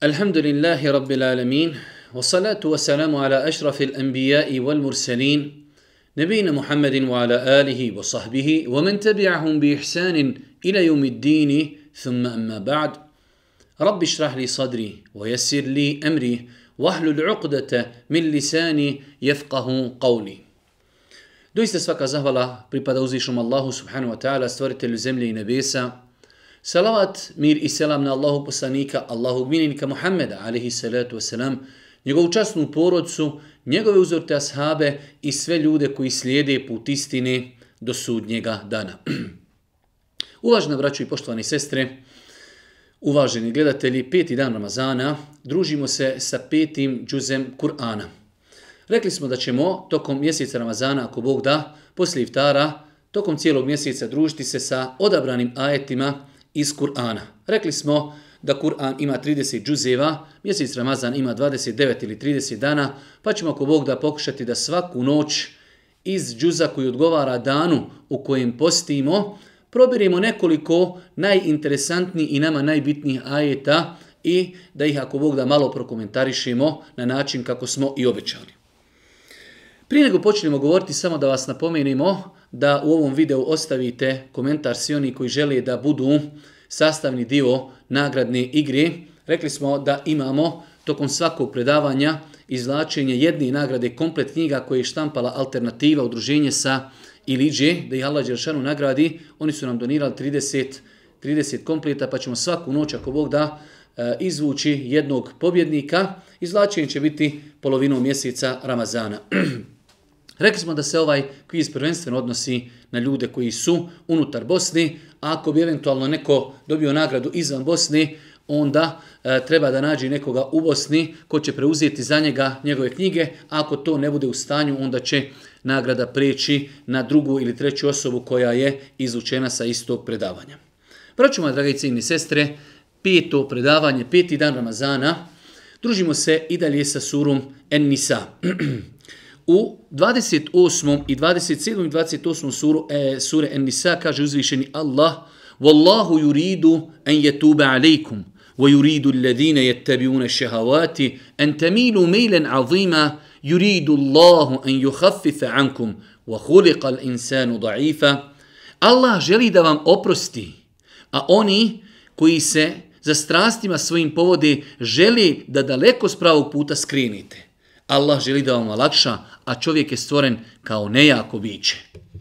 الحمد لله رب العالمين والصلاة والسلام على أشرف الأنبياء والمرسلين نبينا محمد وعلى آله وصحبه ومن تبعهم بإحسان إلى يوم الدين ثم أما بعد رب اشرح لي صدري ويسر لي أمري واحلل عقدة من لساني يفقه قولي. Doista svaka zahvala pripada uzvišnom Allahu subhanahu wa ta'ala, stvoritelju zemlje i nebesa. Salavat, mir i selam na Allahu poslanika, Allahog miljenika Muhammeda, alaihi salatu wasalam, njegovu časnu porodcu, njegove uzorte ashabe i sve ljude koji slijede put istine do sudnjega dana. Uvažena braćo i poštovani sestre, uvaženi gledatelji, 5. dan Ramazana, družimo se sa 5. džuzem Kur'ana. Rekli smo da ćemo tokom mjeseca Ramazana, ako Bog da, poslije iftara, tokom cijelog mjeseca družiti se sa odabranim ajetima iz Kur'ana. Rekli smo da Kur'an ima 30 džuzeva, mjesec Ramazan ima 29 ili 30 dana, pa ćemo ako Bog da pokušati da svaku noć iz džuza koji odgovara danu u kojem postimo, probirimo nekoliko najinteresantnijih i nama najbitnijih ajeta i da ih ako Bog da malo prokomentarišemo na način kako smo i obećali. Prije nego počnemo govoriti, samo da vas napomenemo da u ovom videu ostavite komentar svi oni koji žele da budu sastavni dio nagradne igre. Rekli smo da imamo tokom svakog predavanja izvlačenje jedne nagrade komplet knjiga koje je štampala Alternativa, udruženje sa Iliđe, da ih Allah dželešanu nagradi. Oni su nam donirali 30 kompleta, pa ćemo svaku noć, ako Bog da, izvući jednog pobjednika. Izvlačenje će biti polovinom mjeseca Ramazana. Rekli smo da se ovaj kviz prvenstveno odnosi na ljude koji su unutar Bosne, a ako bi eventualno neko dobio nagradu izvan Bosne, onda treba da nađe nekoga u Bosni ko će preuzeti za njega njegove knjige, a ako to ne bude u stanju, onda će nagrada preći na drugu ili treću osobu koja je izvučena sa istog predavanja. Braćo moje drage i cijenjene sestre, 5. predavanje, 5. dan Ramazana, družimo se i dalje sa surom En-Nisa. U 28. i 27. i 28. sure En-Nisa kaže uzvišeni Allah: Wallahu yuridu an yatuba alaykum wa yuridu alladhina yattabi'una ash-shahawati an tamilu maylan 'azima yuridu Allahu an yukhaffifa 'ankum wa khuliqa al-insanu da'ifa. Allah želi da vam oprosti, a oni koji se za strastima svojim povode želi da daleko s pravog puta skrenete. Allah želi da vam olakša, a čovjek je stvoren kao nejako biće.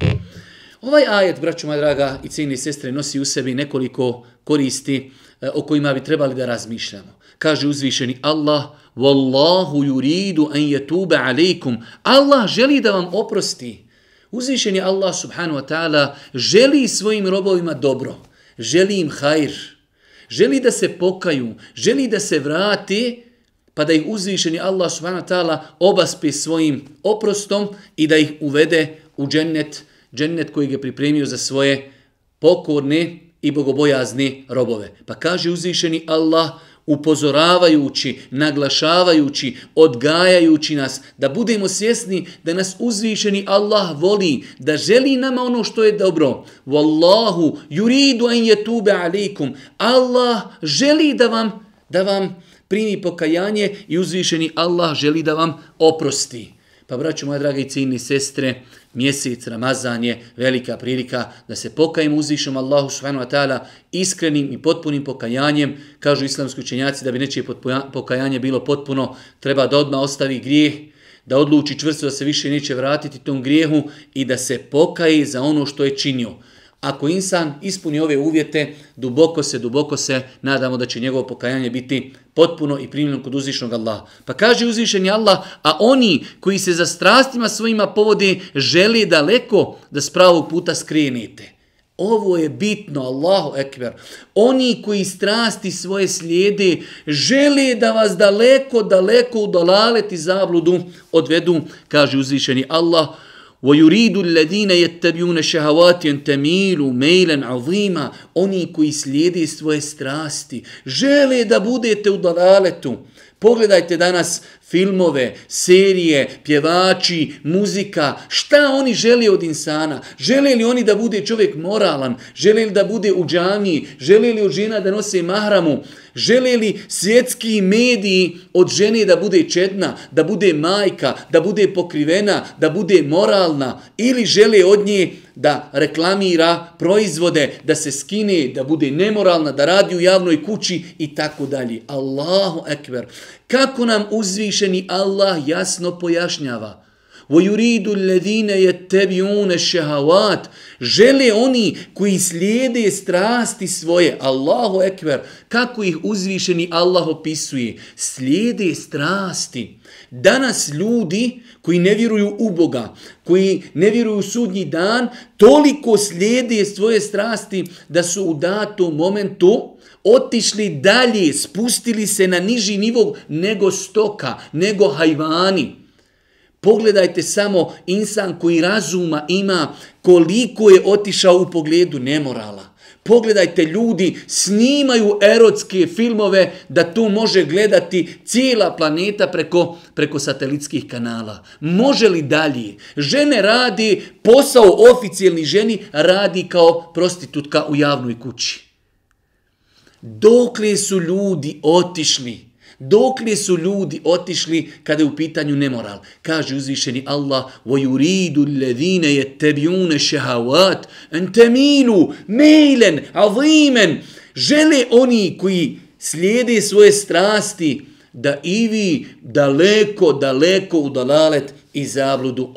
Ovaj ajet, braćo moja draga i cijenjene sestre, nosi u sebi nekoliko koristi o kojima bi trebali da razmišljamo. Kaže uzvišeni Allah: Wallahu yuridu an yatuba alaykum. Allah želi da vam oprosti. Uzvišeni Allah subhanahu wa ta'ala želi svojim robovima dobro, želi im hajr, želi da se pokaju, želi da se vrati, pa da ih uzvišeni Allah subhanahu wa ta'ala obaspe svojim oprostom i da ih uvede u džennet koji je pripremio za svoje pokorne i bogobojazne robove. Pa kaže uzvišeni Allah, upozoravajući, naglašavajući, odgajajući nas, da budemo svjesni da nas uzvišeni Allah voli, da želi nama ono što je dobro. Wallahu yuridu an yatuba alaykum. Allah želi da vam primi pokajanje i uzvišeni Allah želi da vam oprosti. Pa braćo moja draga i cijenjene sestre, mjesec Ramazan je velika prilika da se pokajemo uzvišenom Allahu subhanahu wa ta'ala iskrenim i potpunim pokajanjem. Kažu islamski učenjaci da bi nečije pokajanje bilo potpuno, treba da odmah ostavi grijeh, da odluči čvrsto da se više neće vratiti tom grijehu i da se pokaje za ono što je činio. Ako insan ispuni ove uvjete, duboko se nadamo da će njegovo pokajanje biti potpuno i primljeno kod uzvišenog Allaha. Pa kaže uzvišeni Allah: a oni koji se za strastima svojima povode žele daleko da s pravog puta skrenete. Ovo je bitno, Allahu ekber. Oni koji strasti svoje slijede žele da vas daleko u dalalet i zabludu odvedu, kaže uzvišeni Allah: وَيُرِيدُ الَّذِينَ يَتَّبِعُونَ الشَّهَوَاتِ أَن تَمِيلُوا مَيْلًا عَظِيمًا. Oni koji slijede svoje strasti žele da budete u dalaletu. Pogledajte danas filmove, serije, pjevači, muzika. Šta oni žele od insana? Žele li oni da bude čovjek moralan? Žele li da bude u džamiji? Žele li od žena da nose mahramu? Žele li svjetski mediji od žene da bude čedna, da bude majka, da bude pokrivena, da bude moralna? Ili žele od nje da reklamira proizvode, da se skine, da bude nemoralna, da radi u javnoj kući i tako dalje. Allahu ekber. Kako nam uzvišeni Allah jasno pojašnjava. وَيُرِيدُ الَّذِينَ يَتَّبِعُونَ الشَّهَوَاتِ Žele oni koji slijede strasti svoje. Allahu ekber. Kako ih uzvišeni Allah opisuje? Slijede strasti. Danas ljudi koji ne vjeruju u Boga, koji ne vjeruju u sudnji dan, toliko slijede svoje strasti da su u datom momentu otišli dalje, spustili se na niži nivo nego stoka, nego hajvani. Pogledajte samo insan koji razuma ima koliko je otišao u pogledu nemorala. Pogledajte, ljudi snimaju erotske filmove da to može gledati cijela planeta preko satelitskih kanala. Može li dalje? Žene radi, posao oficijelni ženi radi kao prostitutka u javnoj kući. Dokle su ljudi otišli? Dokle su ljudi otišli kada je u pitanju nemoral? Kaže uzvišeni Allah: وَيُرِيدُ الَّذِينَ يَتَّبِعُونَ الشَّهَوَاتِ أَنْ تَمِيلُوا مَيْلًا عَظِيمًا Žele oni koji slijede svoje strasti da i vi daleko, daleko u dalalet i zabludu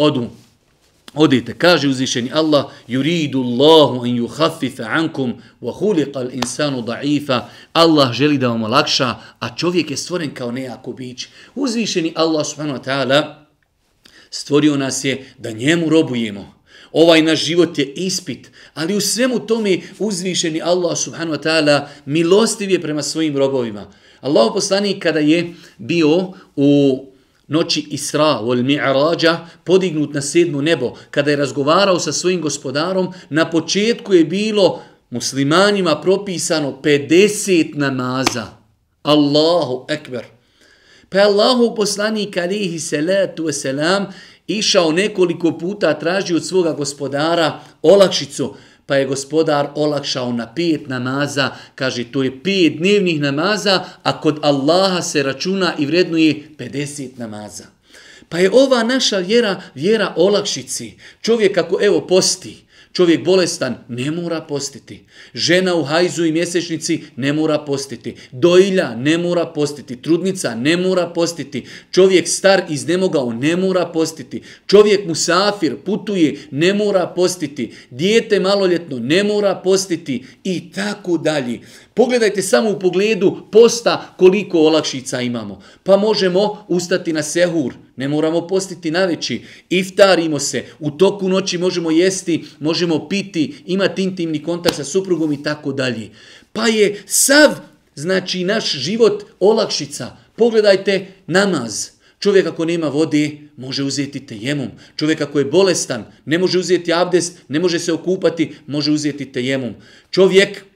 odite. Kaže uzvišeni Allah: Yuridu Allahu an yukhaffifa ankum wa khuliqa al-insanu da'ifa. Allah želi da vam olakša, a čovjek je stvoren kao nejako biće. Uzvišeni Allah subhanahu wa ta'ala stvorio nas je da njemu robujemo. Ovaj naš život je ispit, ali u svemu tome uzvišeni Allah subhanahu wa ta'ala milostiv je prema svojim robovima. Allahov poslanik kada je bio u noći Isra wal Mi'rađa, podignut na 7. nebo, kada je razgovarao sa svojim gospodarom, na početku je bilo muslimanima propisano 50 namaza. Allahu ekber. Pa je Allahov poslanik alejhi salatu vesselam išao nekoliko puta, tražio od svoga gospodara olakšicu, pa je gospodar olakšao na 5 namaza. Kaže, to je 5 dnevnih namaza, a kod Allaha se računa i vrednuje 50 namaza. Pa je ova naša vjera olakšici. Čovjek ako posti, čovjek bolestan ne mora postiti. Žena u hajzu i mjesečnici ne mora postiti. Dojilja ne mora postiti. Trudnica ne mora postiti. Čovjek star iznemogao ne mora postiti. Čovjek musafir putuje ne mora postiti. Dijete maloljetno ne mora postiti i tako dalje. Pogledajte samo u pogledu posta koliko olakšica imamo. Pa možemo ustati na sehur, ne moramo postiti naveći, iftarimo se, u toku noći možemo jesti, možemo piti, imati intimni kontakt sa suprugom i tako dalje. Pa je sav, znači naš život olakšica. Pogledajte namaz. Čovjek ako nema vode, može uzeti tejemum. Čovjek ako je bolestan, ne može uzeti abdest, ne može se okupati, može uzeti tejemum. Čovjek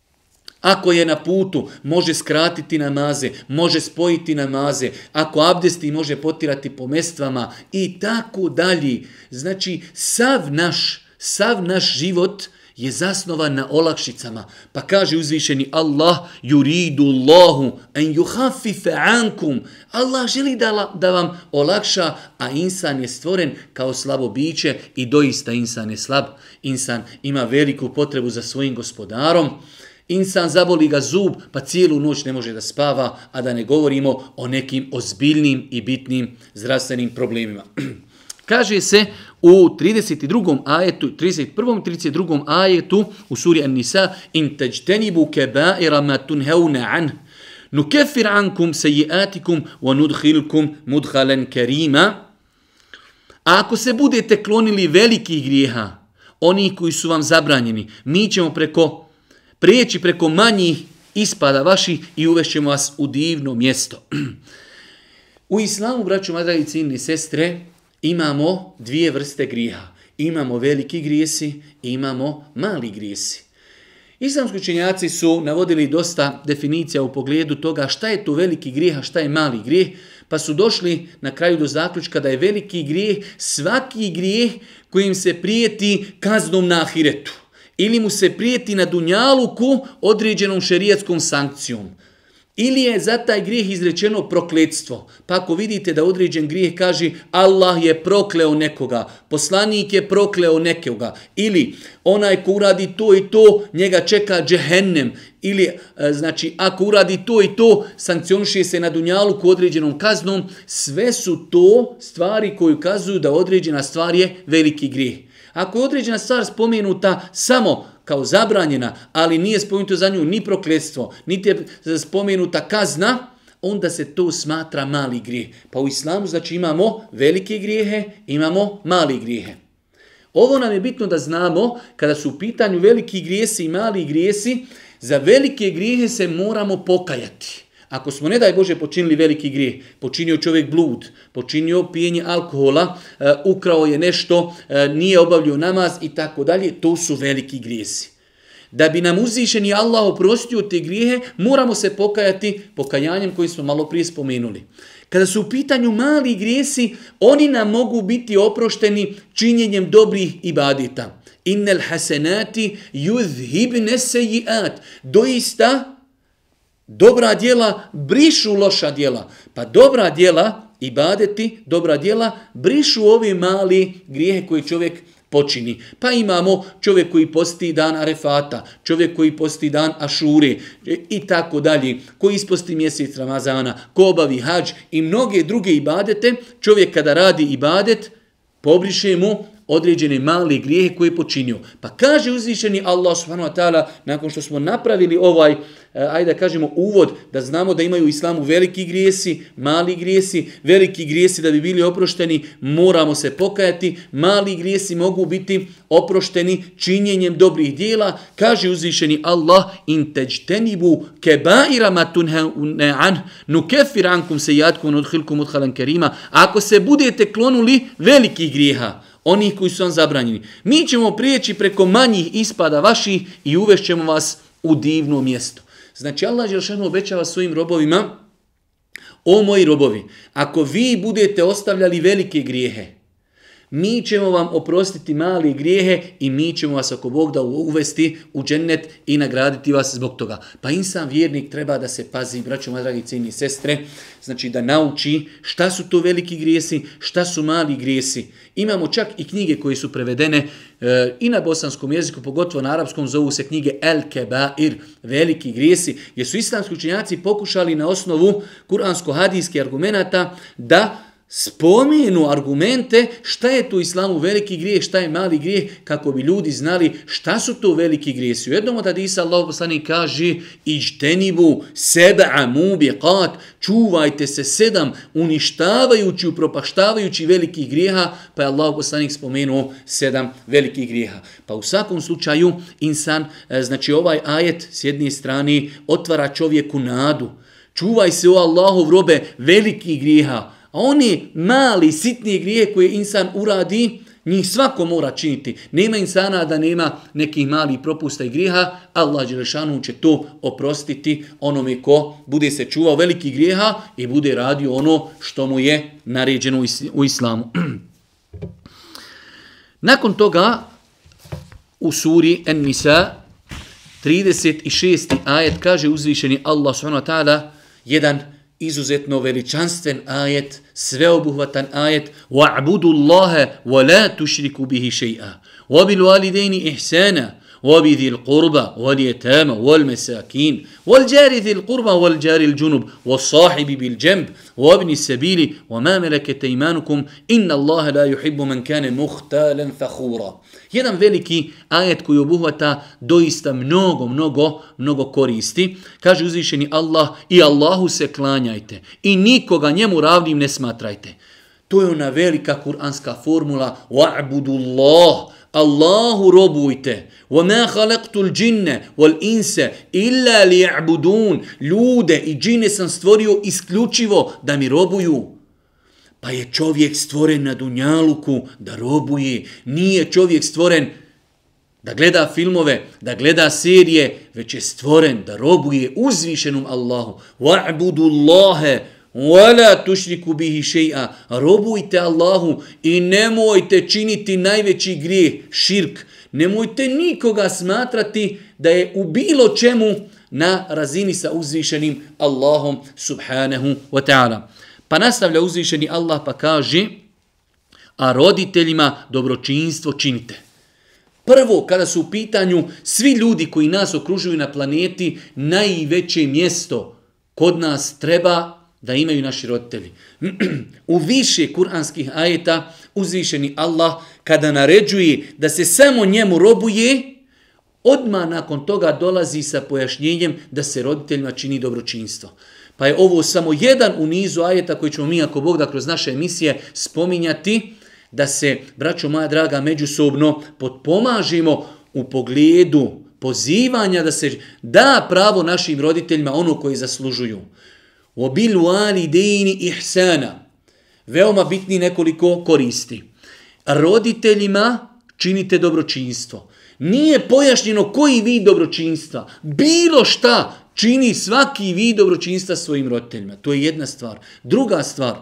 ako je na putu, može skratiti namaze, može spojiti namaze. Ako abdesti, može potirati po mestvama i tako dalje. Znači, sav naš život je zasnovan na olakšicama. Pa kaže uzvišeni Allah: Yuridu Allahu an yukhaffifa ankum. Allah želi da vam olakša, a insan je stvoren kao slabo biće i doista insan je slab. Insan ima veliku potrebu za svojim gospodarom. Insan zaboli ga zub, pa cijelu noć ne može da spava, a da ne govorimo o nekim ozbiljnim i bitnim zdravstvenim problemima. Kaže se u 32. ajetu, 31. i 32. ajetu u suri An-Nisa: In tajtanibu kaba'ira ma tunhauna an nukaffir ankum sayyi'atikum wa nudkhilkum mudkhalan karima. A ako se budete klonili velikih grijeha, oni koji su vam zabranjeni, mi ćemo prijeći preko manjih ispada vaših i uvešćemo vas u divno mjesto. U islamu, braćo, dragi cijenine sestre, imamo 2 vrste grijeha. Imamo veliki grijesi i imamo mali grijesi. Islamski učenjaci su navodili dosta definicija u pogledu toga šta je to veliki grijeh, a šta je mali grijeh. Pa su došli na kraju do zaključka da je veliki grijeh svaki grijeh kojim se prijeti kaznom na ahiretu. Ili mu se prijeti na dunjaluku određenom šerijatskom sankcijom. Ili je za taj grijeh izrečeno prokletstvo. Pa ako vidite da određen grijeh kaže Allah je prokleo nekoga, poslanik je prokleo nekoga, ili onaj ko uradi to i to, njega čeka džehennem, ili znači ako uradi to i to, sankcioniše se na dunjaluku određenom kaznom, sve su to stvari koje ukazuju da određena stvar je veliki grijeh. Ako je određena stvar spomenuta samo kao zabranjena, ali nije spomenuto za nju ni prokletstvo, niti je spomenuta kazna, onda se to smatra mali grijeh. Pa u islamu znači imamo velike grijehe, imamo mali grijehe. Ovo nam je bitno da znamo kada su u pitanju veliki grijesi i mali grijesi, za velike grijehe se moramo pokajati. Ako smo, ne daj Bože, počinili veliki grijeh, počinio čovjek blud, počinio pijenje alkohola, ukrao je nešto, nije obavljao namaz i tako dalje, to su veliki grijesi. Da bi nam uzvišeni Allah oprostio te grijehe, moramo se pokajati pokajanjem koji smo malo prije spomenuli. Kada su u pitanju mali grijesi, oni nam mogu biti oprošteni činjenjem dobrih ibadeta. Innal hasenati yuzhibne sejiat. Doista, dobra djela brišu loša djela. Pa dobra djela, ibadeti, dobra djela brišu ove mali grijehe koje čovjek počini. Pa imamo čovjek koji posti dan Arefata, čovjek koji posti dan Ašure i tako dalje, koji isposti mjesec Ramazana, ko obavi hadž i mnoge druge ibadete. Čovjek kada radi ibadet, pobriše mu određene male grijehe koje je počinio. Pa kaže uzvišeni Allah subhanahu wa ta'ala, nakon što smo napravili ovaj, ajde da kažemo, uvod, da znamo da imaju u islamu veliki grijesi, mali grijesi, veliki grijesi da bi bili oprošteni, moramo se pokajati, mali grijesi mogu biti oprošteni činjenjem dobrih dijela. Kaže uzvišeni Allah, in teđtenibu kebaira ma tunhaune an, nukefir ankum sejatkum udhilkum udhalan kerima. Ako se budete klonuli velikih grijeha, onih koji su vam zabranjeni, mi ćemo prijeći preko manjih ispada vaših i uvešćemo vas u divno mjesto. Znači Allah dželešanu obećava svojim robovima, o moji robovi, ako vi budete ostavljali velike grijehe, mi ćemo vam oprostiti mali grijehe i mi ćemo vas ako Bog da uvesti u džennet i nagraditi vas zbog toga. Pa insan vjernik treba da se pazi, braćo moji dragi cijeni sestre, znači da nauči šta su to veliki grijesi, šta su mali grijesi. Imamo čak i knjige koje su prevedene i na bosanskom jeziku, pogotovo na arapskom, zovu se knjige El Kebair, veliki grijesi, jer su islamski učenjaci pokušali na osnovu kuransko-hadijskih argumenata da spomenu argumente šta je to u islamu veliki grijeh, šta je mali grijeh, kako bi ljudi znali šta su to veliki grijesi. U jednom od hadisa Allah poslanik kaže iđtenibu seb'a mubiqat, čuvajte se 7 uništavajući, upropaštavajući velikih grijeha, pa je Allah poslanik spomenuo 7 velikih grijeha. Pa u svakom slučaju insan, znači ovaj ajet s jedne strane otvara čovjeku nadu. Čuvaj se o Allahov robe velikih grijeha. A oni mali, sitni grije koje insan uradi, njih svako mora činiti. Nema insana da nema nekih malih propusta i grijeha. Allah dželešanu će to oprostiti onome ko bude se čuvao velikih grijeha i bude radio ono što mu je naređeno u islamu. Nakon toga u suri An-Nisa 36. ajet kaže uzvišeni Allah subhanahu wa ta'ala, jedan izuzetno veličanstven ajet, sveobuhvatan ajet, wa'budu Allaha wa la tushriku bihi shay'a wa bil walidayni ihsana wa bi dhil qurba wal yatama wal masakin wal jari dhil qurba wal jari al junub was sahibi bil janb wa ibn as-sabili wa ma malakat aymanukum inna Allaha la yuhibbu man kana mukhtalan fakhura. Jedan veliki ajet koji obuhvata doista mnogo koristi. Kaže uzvišeni Allah, i Allahu se klanjajte i nikoga njemu ravnim ne smatrajte. To je ona velika kuranska formula wa'budu Allah, Allahu robujte. وَمَا خَلَقْتُ الْجِنَّ وَالْإِنْسَ إِلَّا لِيَعْبُدُونَ. Ljude i džine sam stvorio isključivo da mi robuju. Pa je čovjek stvoren na dunjaluku da robuje. Nije čovjek stvoren da gleda filmove, da gleda serije, već je stvoren da robuje uzvišenom Allahu. وَعْبُدُ اللَّهَ وَلَا تُشْرِكُ بِهِ شَيْئًا. Robujte Allahu i nemojte činiti najveći grijeh, širk. Nemojte nikoga smatrati da je u bilo čemu na razini sa uzvišenim Allahom subhanahu wa ta'ala. Pa nastavlja uzvišeni Allah pa kaže, a roditeljima dobročinstvo činite. Prvo, kada su u pitanju svi ljudi koji nas okružuju na planeti, najveće mjesto kod nas treba da imaju naši roditelji. U više kuranskih ajeta uzvišeni Allah kada naređuje da se samo njemu robuje, odmah nakon toga dolazi sa pojašnjenjem da se roditeljima čini dobročinstvo. Pa je ovo samo jedan u nizu ajeta koji ćemo mi, ako Bog da, kroz naše emisije spominjati, da se, braćo moja draga, međusobno potpomažimo u pogledu pozivanja da se da pravo našim roditeljima ono koje zaslužuju. وَبِلْ وَالِدَيْنِ إِحْسَانًا. Veoma bitni nekoliko koristi. Roditeljima činite dobročinstvo. Nije pojašnjeno koji vid dobročinstva. Bilo šta čini svaki vid dobročinstva svojim roditeljima. To je jedna stvar. Druga stvar.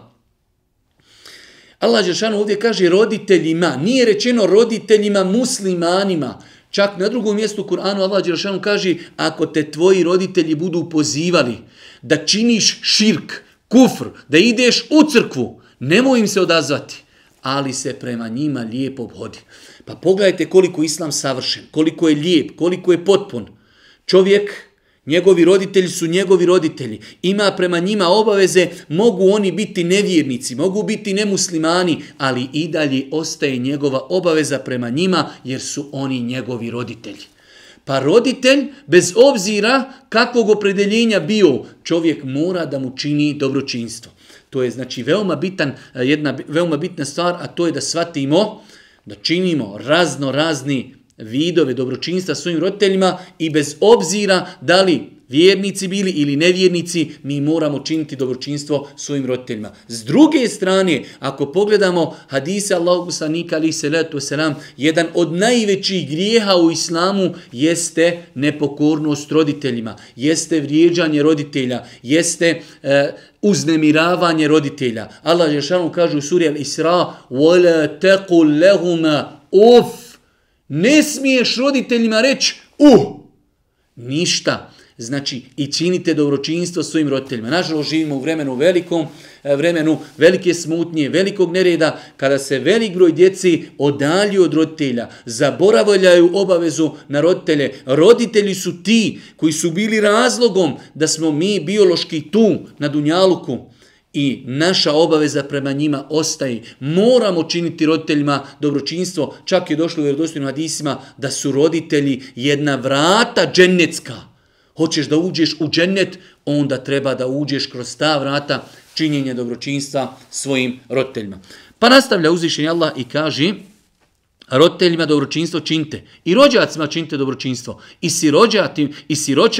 Allah dželešanu ovdje kaže roditeljima. Nije rečeno roditeljima muslimanima. Čak na drugom mjestu u Kur'anu Allah dželešanu kaže ako te tvoji roditelji budu pozivali da činiš širk, kufr, da ideš u crkvu, nemoj im se odazvati, ali se prema njima lijepo obhodi. Pa pogledajte koliko je Islam savršen, koliko je lijep, koliko je potpun. Čovjek, njegovi roditelji su njegovi roditelji. Ima prema njima obaveze, mogu oni biti nevjernici, mogu biti nemuslimani, ali i dalje ostaje njegova obaveza prema njima jer su oni njegovi roditelji. Pa roditelj, bez obzira kakvog opredeljenja bio, čovjek mora da mu čini dobročinstvo. To je znači jedna veoma bitna stvar, a to je da shvatimo, da činimo razni vidove dobročinstva svojim roditeljima i bez obzira da li vjernici bili ili nevjernici, mi moramo činiti dobročinstvo svojim roditeljima. S druge strane, ako pogledamo hadise Allahog poslanika alejhi selatu vesselam, jedan od najvećih grijeha u islamu jeste nepokornost roditeljima, jeste vrijeđanje roditelja, jeste uznemiravanje roditelja. Allah dželešanu kaže u suri Al-Isra: "Wala taqul lahuma uf." Ne smiješ roditeljima reći ništa. Znači, i činite dobročinstvo svojim roditeljima. Nažalost, živimo u vremenu velike smutnje, velikog nereda, kada se velik broj djeci odalju od roditelja, zaboravljaju obavezu na roditelje. Roditelji su ti koji su bili razlogom da smo mi biološki tu na dunjaluku. I naša obaveza prema njima ostaje. Moramo činiti roditeljima dobročinstvo. Čak je došlo u vjerodostojnim hadisima da su roditelji jedna vrata džennetska. Hoćeš da uđeš u džennet, onda treba da uđeš kroz ta vrata činjenja dobročinstva svojim roditeljima. Pa nastavlja uzvišeni Allah i kaže: roditeljima dobročinstvo činite. I rođacima činite dobročinstvo. I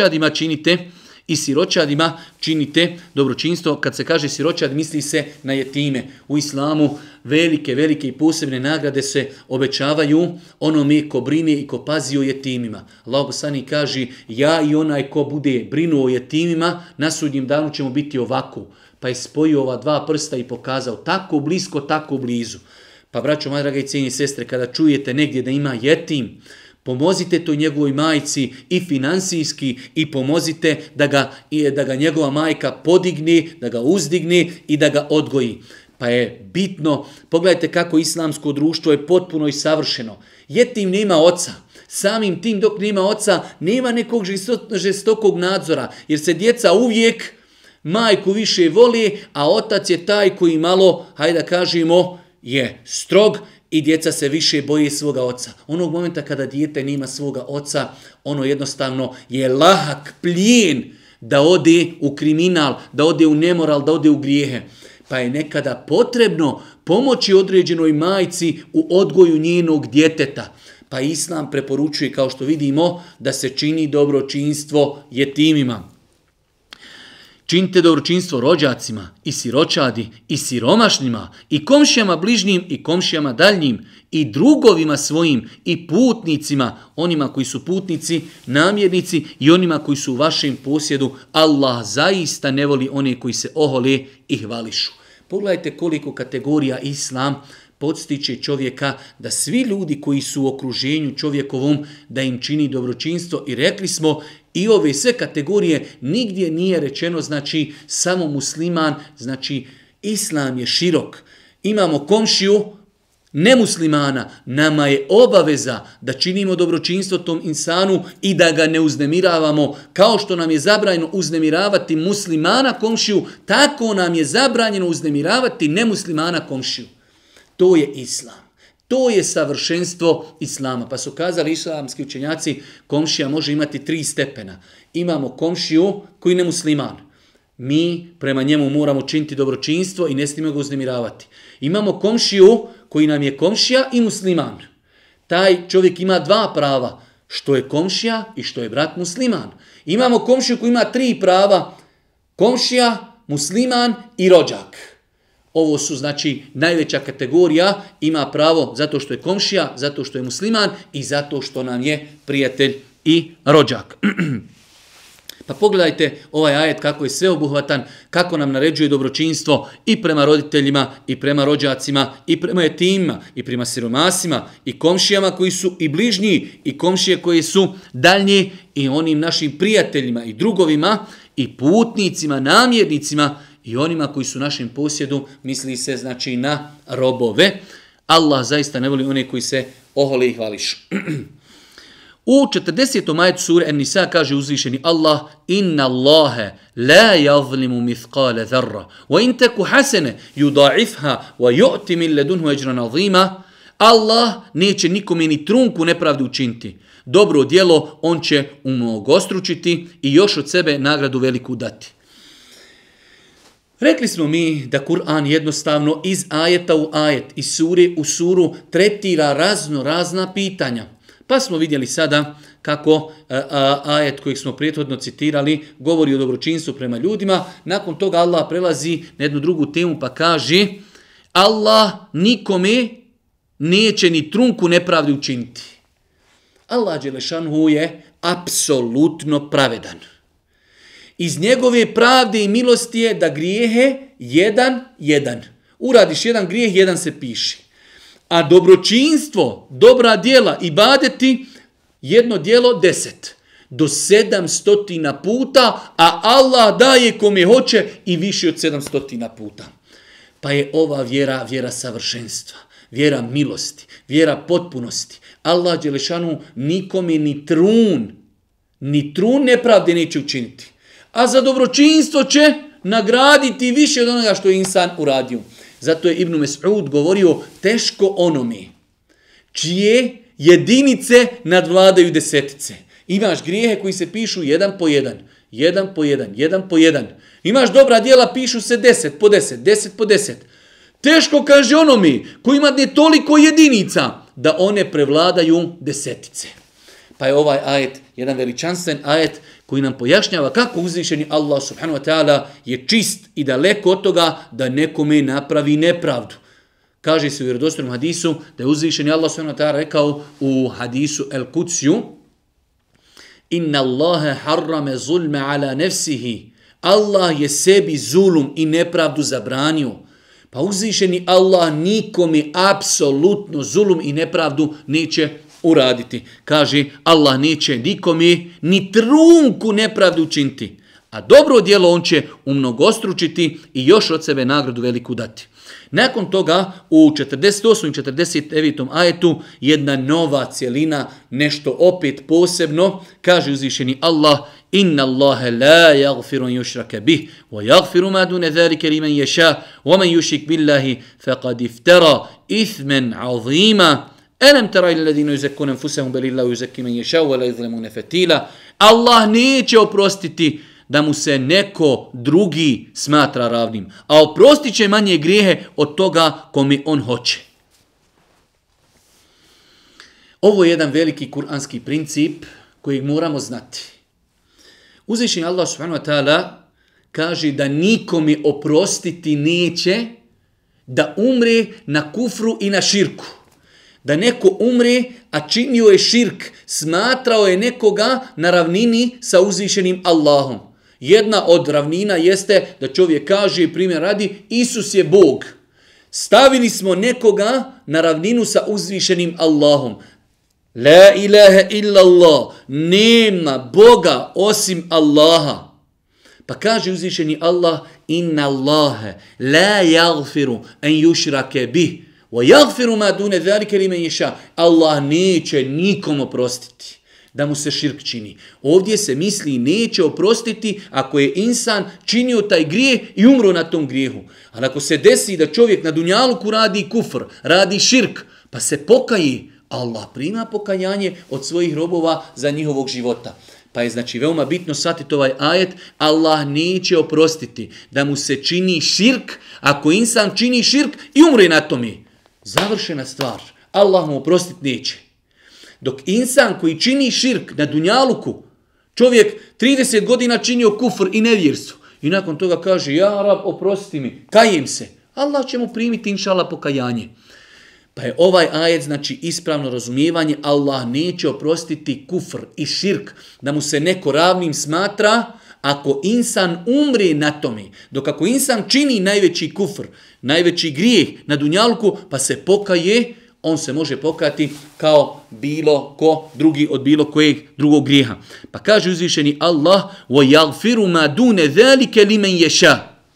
siročadima činite dobročinstvo. Kad se kaže siročad, misli se na jetime. U islamu velike i posebne nagrade se obećavaju onome ko brine i ko pazi o jetimima. Allah poslanik kaže: ja i onaj ko bude brinuo o jetimima, na sudnjem danu ćemo biti ovako. Pa je spojio ova dva prsta i pokazao tako blisko, tako blizu. Pa braćo, moja draga i cijenjene sestre, kada čujete negdje da ima jetim, pomozite toj njegovoj majci i finansijski i pomozite da ga njegova majka podigne, da ga uzdigne i da ga odgoji. Pa je bitno, pogledajte kako islamsko društvo je potpuno i savršeno. Jetim nema oca. Samim tim dok nema oca, nema nekog žestokog nadzora, jer se djeca uvijek majku više voli, a otac je taj koji malo, hajde da kažemo, je strog i djeca se više boje svoga oca. Onog momenta kada dijete nema svoga oca, ono jednostavno je lahak plijen da ode u kriminal, da ode u nemoral, da ode u grijehe. Pa je nekada potrebno pomoći određenoj majci u odgoju njenog djeteta. Pa Islam preporučuje, kao što vidimo, da se čini dobročinstvo jetimima. Činite dobročinstvo rođacima i siročadi i siromašnima i komšijama bližnjim i komšijama daljnjim i drugovima svojim i putnicima, onima koji su putnici, namjernici i onima koji su u vašem posjedu. Allah zaista ne voli one koji se ohole i hvališu. Pogledajte koliko kategorija Islam podstiče čovjeka da svi ljudi koji su u okruženju čovjekovom da im čini dobročinstvo i rekli smo i ove sve kategorije nigdje nije rečeno znači samo musliman, znači Islam je širok. Imamo komšiju nemuslimana, nama je obaveza da činimo dobročinstvo tom insanu i da ga ne uznemiravamo. Kao što nam je zabranjeno uznemiravati muslimana komšiju, tako nam je zabranjeno uznemiravati nemuslimana komšiju. To je Islam. To je savršenstvo Islama. Pa su kazali islamski učenjaci, komšija može imati 3 stepena. Imamo komšiju koji je nemusliman. Mi prema njemu moramo činiti dobročinstvo i ne smijemo ga uznemiravati. Imamo komšiju koji nam je komšija i musliman. Taj čovjek ima 2 prava, što je komšija i što je brat musliman. Imamo komšiju koji ima 3 prava, komšija, musliman i rođak. Ovo su znači najveća kategorija, ima pravo zato što je komšija, zato što je musliman i zato što nam je prijatelj i rođak. Pa pogledajte ovaj ajet kako je sveobuhvatan, kako nam naređuje dobročinstvo i prema roditeljima, i prema rođacima, i prema jetimima, i prema siromasima, i komšijama koji su i bližnji, i komšije koji su daljnji, i onim našim prijateljima i drugovima, i putnicima, namjernicima, i onima koji su u našem posjedu, misli se znači na robove. Allah zaista ne voli one koji se ohole i hvališu. U 40. ajetu sure An-Nisa kaže uzvišeni Allah: Inna Allahe la yazlimu mithqala dharra wa in taku hasana yuda'ifha wa yu'ti min ladunhu ajran azima. Allah neće nikome ni trunku nepravde učiniti. Dobro djelo on će umnogostručiti i još od sebe nagradu veliku dati. Rekli smo mi da Kur'an jednostavno iz ajeta u ajet, iz sure u suru tretira razna pitanja. Pa smo vidjeli sada kako ajet kojeg smo prethodno citirali govori o dobročinstvu prema ljudima. Nakon toga Allah prelazi na jednu drugu temu pa kaže: Allah nikome neće ni trunku nepravde učiniti. Allah dželešanhu je apsolutno pravedan. Iz njegove pravde i milosti je da grijehe jedan. Uradiš jedan grijeh, jedan se piši. A dobročinstvo, dobra djela, ibadeti, jedno djelo 10. Do 700 puta, a Allah daje kome hoće i više od 700 puta. Pa je ova vjera savršenstva, vjera milosti, vjera potpunosti. Allah dželešanu nikome ni trun nepravde neće učiniti. A za dobročinstvo će nagraditi više od onoga što je insan uradio. Zato je Ibn Mes'ud govorio: teško onome čije jedinice nadvladaju desetice. Imaš grijehe koji se pišu jedan po jedan. Imaš dobra djela, pišu se 10 po 10. Teško, kaže, onome koji ima toliko jedinica da one prevladaju desetice. Pa je ovaj ajet jedan veličanstven ajet koji nam pojašnjava kako uzvišeni Allah subhanahu wa ta'ala je čist i daleko od toga da nekome napravi nepravdu. Kaže se u vjerodostojnom hadisu da je uzvišeni Allah subhanahu wa ta'ala rekao u hadisu El Kudsiju: Inna Allahe harrame zulme ala nefsihi. Allah je sebi zulum i nepravdu zabranio. Pa uzvišeni Allah nikome apsolutno zulum i nepravdu neće uraditi. Kaže, Allah neće nikome ni trunku nepravdu učiniti. A dobro djelo on će umnogostručiti i još od sebe nagradu veliku dati. Nakon toga u 48. i 49. ajetu jedna nova cjelina, nešto opet posebno, kaže uzvišeni Allah: Inna Allahe la yaghfiru an yushraka bih wa yaghfiru ma dune zalika liman yasha wa man yushrik billahi faqad iftara ithman azima. Alam tara ila alladhina yuzakkuna anfusahum bal illahu yuzakki man yasha wa la yuzlamuna fatila. Allah neće oprostiti da mu se neko drugi smatra ravnim, a oprostit će manje grijehe od toga kome on hoće. Ovo je jedan veliki kuranski princip kojeg moramo znati. Uzvišeni Allah subhanahu wa ta'ala kaže da nikome oprostiti neće da umre na kufru i na širku. Da neko umre, a činio je širk, smatrao je nekoga na ravnini sa uzvišenim Allahom. Jedna od ravnina jeste da čovjek kaže, primjer radi, Isus je Bog. Stavili smo nekoga na ravninu sa uzvišenim Allahom. La ilaha illallah, nema Boga osim Allaha. Pa kaže uzvišeni Allah, inna Allahe la yaghfiru an yushrake bih, wa yaghfiru ma dune zalika limen yasha. Allah neće nikom oprostiti da mu se širk čini. Ovdje se misli neće oprostiti ako je insan činio taj grijeh i umro na tom grijehu. Ali ako se desi da čovjek na dunjaluku radi kufr, radi širk, pa se pokaji, Allah prima pokajanje od svojih robova za njihovog života. Pa je znači veoma bitno shvatiti ovaj ajet, Allah neće oprostiti da mu se čini širk, ako insan čini širk i umre na tome. Završena stvar. Allah mu oprostiti neće. Dok insan koji čini širk na dunjaluku, čovjek 30 godina činio kufr i nevjerstvo i nakon toga kaže, ja Rab, oprosti mi, kajem se. Allah će mu primiti inšallah pokajanje. Pa je ovaj ajet znači ispravno razumijevanje, Allah neće oprostiti kufr i širk, da mu se neko ravnim smatra ako insan umre na tome. Dok ako insan čini najveći kufr, najveći grijeh na dunjalku, pa se pokaje, on se može pokajati kao bilo ko drugi od bilo kojeg drugog grijeha. Pa kaže uzvišeni Allah, وَيَغْفِرُ مَا دُونَ ذَلِكَ لِمَنْ يَشَاءُ.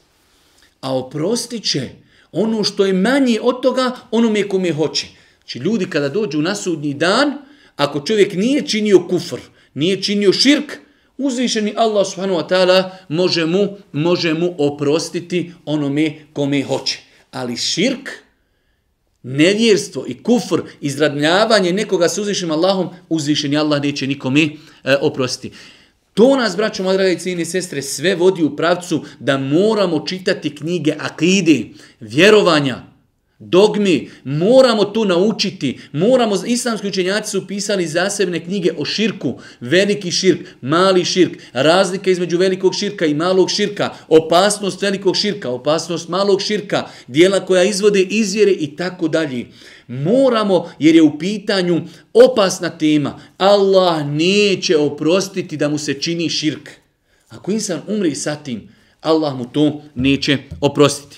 A oprostit će ono što je manje od toga, onome kome hoće. Znači ljudi kada dođu na sudnji dan, ako čovjek nije činio kufr, nije činio širk, uzvišeni Allah subhanahu wa ta'ala može mu oprostiti onome kome hoće. Ali širk, nevjerstvo i kufr, izradnjavanje nekoga s uzvišenim Allahom, uzvišeni Allah neće nikome oprostiti. To nas, braćo, moje drage i cijene sestre, sve vodi u pravcu da moramo čitati knjige akide, vjerovanja, dogmi, moramo to naučiti. Islamski učenjaci su pisali zasebne knjige o širku, veliki širk, mali širk, razlika između velikog širka i malog širka, opasnost velikog širka, opasnost malog širka, djela koja izvode izvjere i tako dalje. Moramo, jer je u pitanju opasna tema. Allah neće oprostiti da mu se čini širk. Ako insan umre sa tim, Allah mu to neće oprostiti.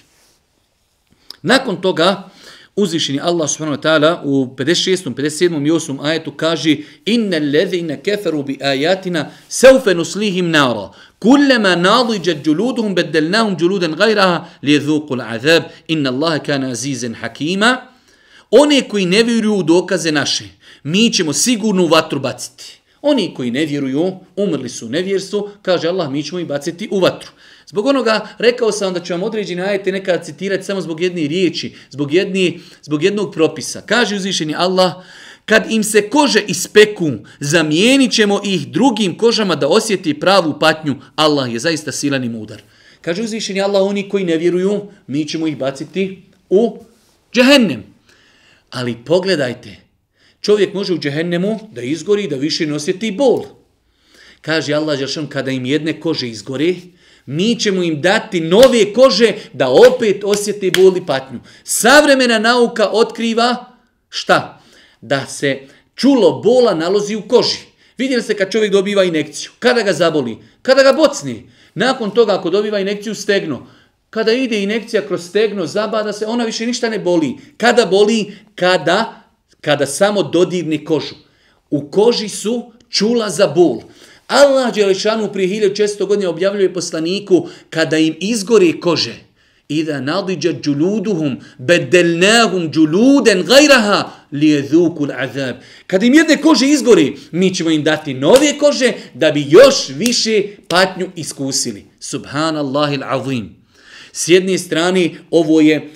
Nakon toga, uzvišeni Allah subhanahu wa ta'ala u 56., 57. i 8. ajetu kaže Inna allazina kafaru bi ayatina sawfa nuslihim nara kullama nadijat juluduhum baddalnahum juludan ghayraha liyadhuqu al'azab inna Allaha kana azizan hakima. One koji ne vjeruju u dokaze naše, mi ćemo sigurno u vatru baciti. Oni koji ne vjeruju, umrli su u nevjerstvu, kaže Allah, mi ćemo ih baciti u vatru. Zbog onoga, rekao sam da ću vam određene ajete nekada citirati samo zbog jedne riječi, zbog jednog propisa. Kaže uzvišeni Allah, kad im se kože ispeku, zamijenit ćemo ih drugim kožama da osjeti pravu patnju. Allah je zaista silan i mudar. Kaže uzvišeni Allah, oni koji ne vjeruju, mi ćemo ih baciti u džehennem. Ali pogledajte, čovjek može u džehennemu da izgori, da više ne osjeti bol. Kaže Allah, kada im jedne kože izgore, mi ćemo im dati nove kože da opet osjete bol i patnju. Savremena nauka otkriva šta? Da se čulo bola nalazi u koži. Vidjeli ste kad čovjek dobiva injekciju, kada ga zaboli, kada ga bocni. Nakon toga ako dobiva injekciju stegno, kada ide injekcija kroz stegno, zabada se, ona više ništa ne boli. Kada boli? Kada samo dodirne kožu. U koži su čula za bol. Allah dželešanu prije 1400 godina objavljuje poslaniku kada im izgore kože. Ida nadiđat džuluduhum bedelnahum džuluden gajraha lijezukul azab. Kada im jedne kože izgore, mi ćemo im dati nove kože da bi još više patnju iskusili. Subhanallahil azim. S jedne strane ovo je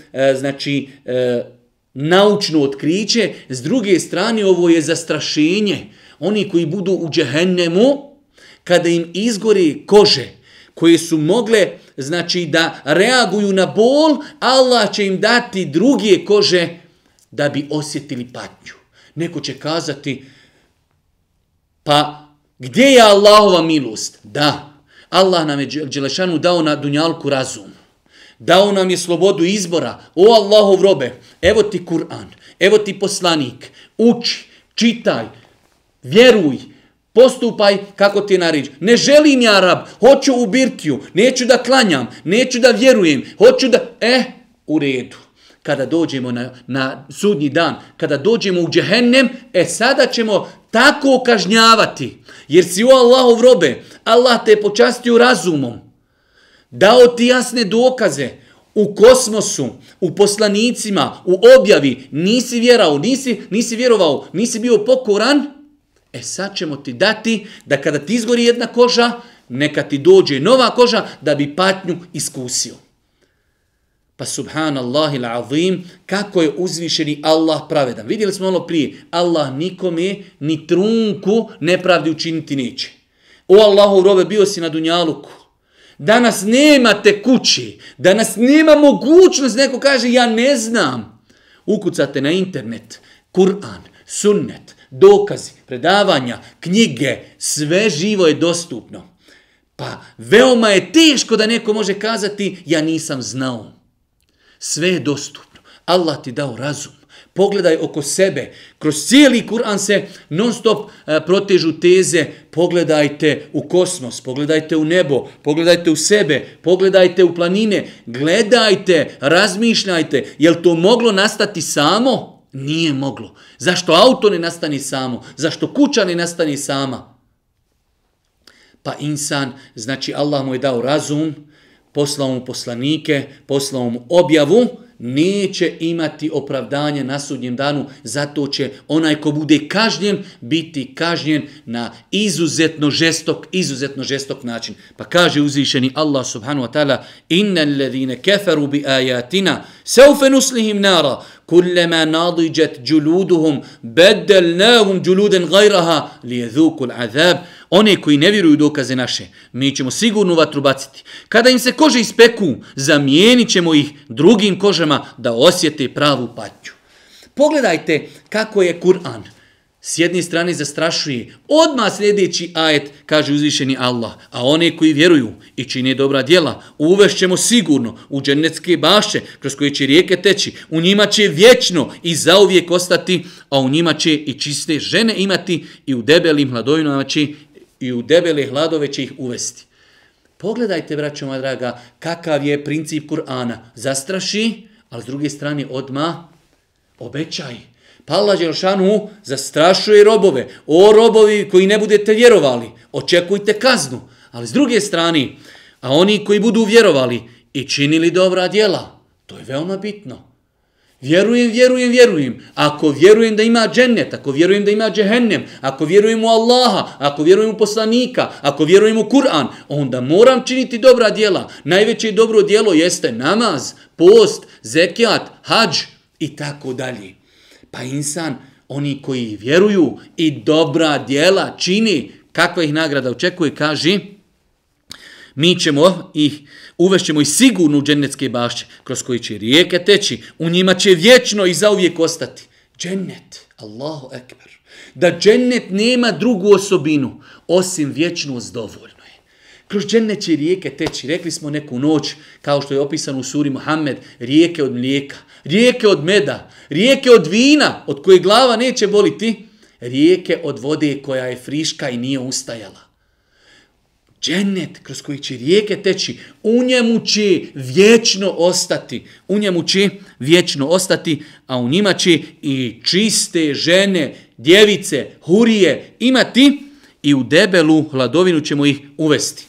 naučno otkriće, s druge strane ovo je zastrašenje. Oni koji budu u džehennemu, kada im izgore kože koje su mogle da reaguju na bol, Allah će im dati druge kože da bi osjetili patnju. Neko će kazati, pa gdje je Allahova milost? Da, Allah nam je Đelešanu dao na dunjalku razum. Dao nam je slobodu izbora. O Allahov robe, evo ti Kur'an, evo ti poslanik. Uči, čitaj, vjeruj, postupaj kako ti je naređeno. Ne želim ja rab, hoću u birtiju, neću da klanjam, neću da vjerujem, hoću da... u redu. Kada dođemo na sudnji dan, kada dođemo u džehennem, sada ćemo tako kažnjavati. Jer si u Allahov robe, Allah te je počastio razumom. Dao ti jasne dokaze u kosmosu, u poslanicima, u objavi. Nisi vjerovao, nisi bio pokoran. Sad ćemo ti dati da kada ti izgori jedna koža, neka ti dođe nova koža da bi patnju iskusio. Pa subhanallahi l'azim, kako je uzvišeni Allah pravedan. Vidjeli smo ono prije, Allah nikome ni trunku nepravdi učiniti neće. O Allahov robe, bio si na dunjaluku. Danas nemate kući, danas nema mogućnost, neko kaže ja ne znam. Ukucate na internet, Kur'an, sunnet, dokazi, predavanja, knjige, sve živo je dostupno. Pa veoma je teško da neko može kazati ja nisam znao. Sve je dostupno. Allah ti dao razum. Pogledaj oko sebe. Kroz cijeli Kur'an se non stop protežu teze. Pogledajte u kosmos, pogledajte u nebo, pogledajte u sebe, pogledajte u planine. Gledajte, razmišljajte. Jel to moglo nastati samo? Nije moglo. Zašto auto ne nastani samo? Zašto kuća ne nastani sama? Pa insan, znači Allah mu je dao razum, poslao mu poslanike, poslao mu objavu, neće imati opravdanje na sudnjem danu, zato će onaj ko bude kažnjen biti kažnjen na izuzetno žestok način. Pa kaže uzvišeni Allah subhanahu wa ta'ala: innal ladhina kafaru bi ayatina sawfa nuslihim nara kullama nadijat juluduhum badalnahum juludan ghayraha liyadhuku al'azab. One koji ne vjeruju dokaze naše, mi ćemo sigurno vatru baciti. Kada im se kože ispeku, zamijenit ćemo ih drugim kožama da osjete pravu patnju. Pogledajte kako je Kur'an. S jedne strane zastrašuje, odmah sljedeći ajet kaže uzvišeni Allah, a one koji vjeruju i čine dobra djela, uvešćemo sigurno u džennetske bašće kroz koje će rijeke teći, u njima će vječno i zauvijek ostati, a u njima će i čiste žene imati i u debelim hladovinama će i u debele hladove će ih uvesti. Pogledajte, braćo moja draga, kakav je princip Kur'ana. Zastraši, ali s druge strane odmah obećaj. Pa Allah dželešanu zastrašuje robove. O robovi koji ne budete vjerovali, očekujte kaznu. Ali s druge strane, a oni koji budu vjerovali i činili dobra djela, to je veoma bitno. Vjerujem. Ako vjerujem da ima džennet, ako vjerujem da ima džehennem, ako vjerujem u Allaha, ako vjerujem u poslanika, ako vjerujem u Kur'an, onda moram činiti dobra djela. Najveće dobro djelo jeste namaz, post, zekijat, hadž i tako dalje. Pa insan, oni koji vjeruju i dobra djela čini, kakva ih nagrada očekuje, kaže: mi ćemo uvešćemo ih sigurno u džennetske bašće, kroz koje će rijeke teći, u njima će vječno i zauvijek ostati. Džennet, Allahu ekber. Da džennet nema drugu osobinu, osim vječnost dovoljno je. Kroz džennet će rijeke teći, rekli smo neku noć, kao što je opisano u suri Muhammed, rijeke od mlijeka, rijeke od meda, rijeke od vina, od koje glava neće boliti, rijeke od vode koja je friška i nije ustajala. Džennet kroz koji će rijeke teći, u njemu će vječno ostati, a u njima će i čiste žene, djevice, hurije imati i u debelu hladovinu ćemo ih uvesti.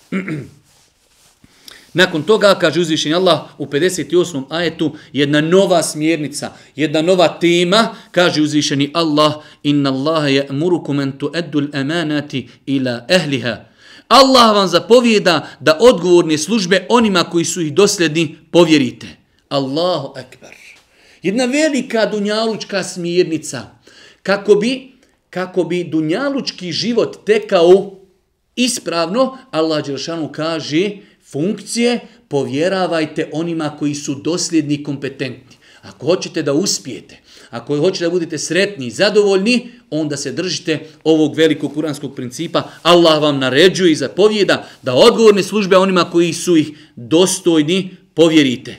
Nakon toga, kaže uzvišeni Allah u 58. ajetu, jedna nova smjernica, jedna nova tema, kaže uzvišeni Allah: inna Allaha ya'murukum an tu'addu al-amanati ila ahliha. Allah vam zapovijeda da odgovorne službe onima koji su ih dosljedni povjerite. Allahu ekber. Jedna velika dunjalučka smjernica. Kako bi dunjalučki život tekao ispravno, Allah dželešanu kaže: funkcije povjeravajte onima koji su dosljedni i kompetentni. Ako hoćete da uspijete, ako hoćete da budete sretni i zadovoljni, onda se držite ovog velikog kuranskog principa. Allah vam naređuje i zapovjeda da odgovorne službe onima koji su ih dostojni povjerite.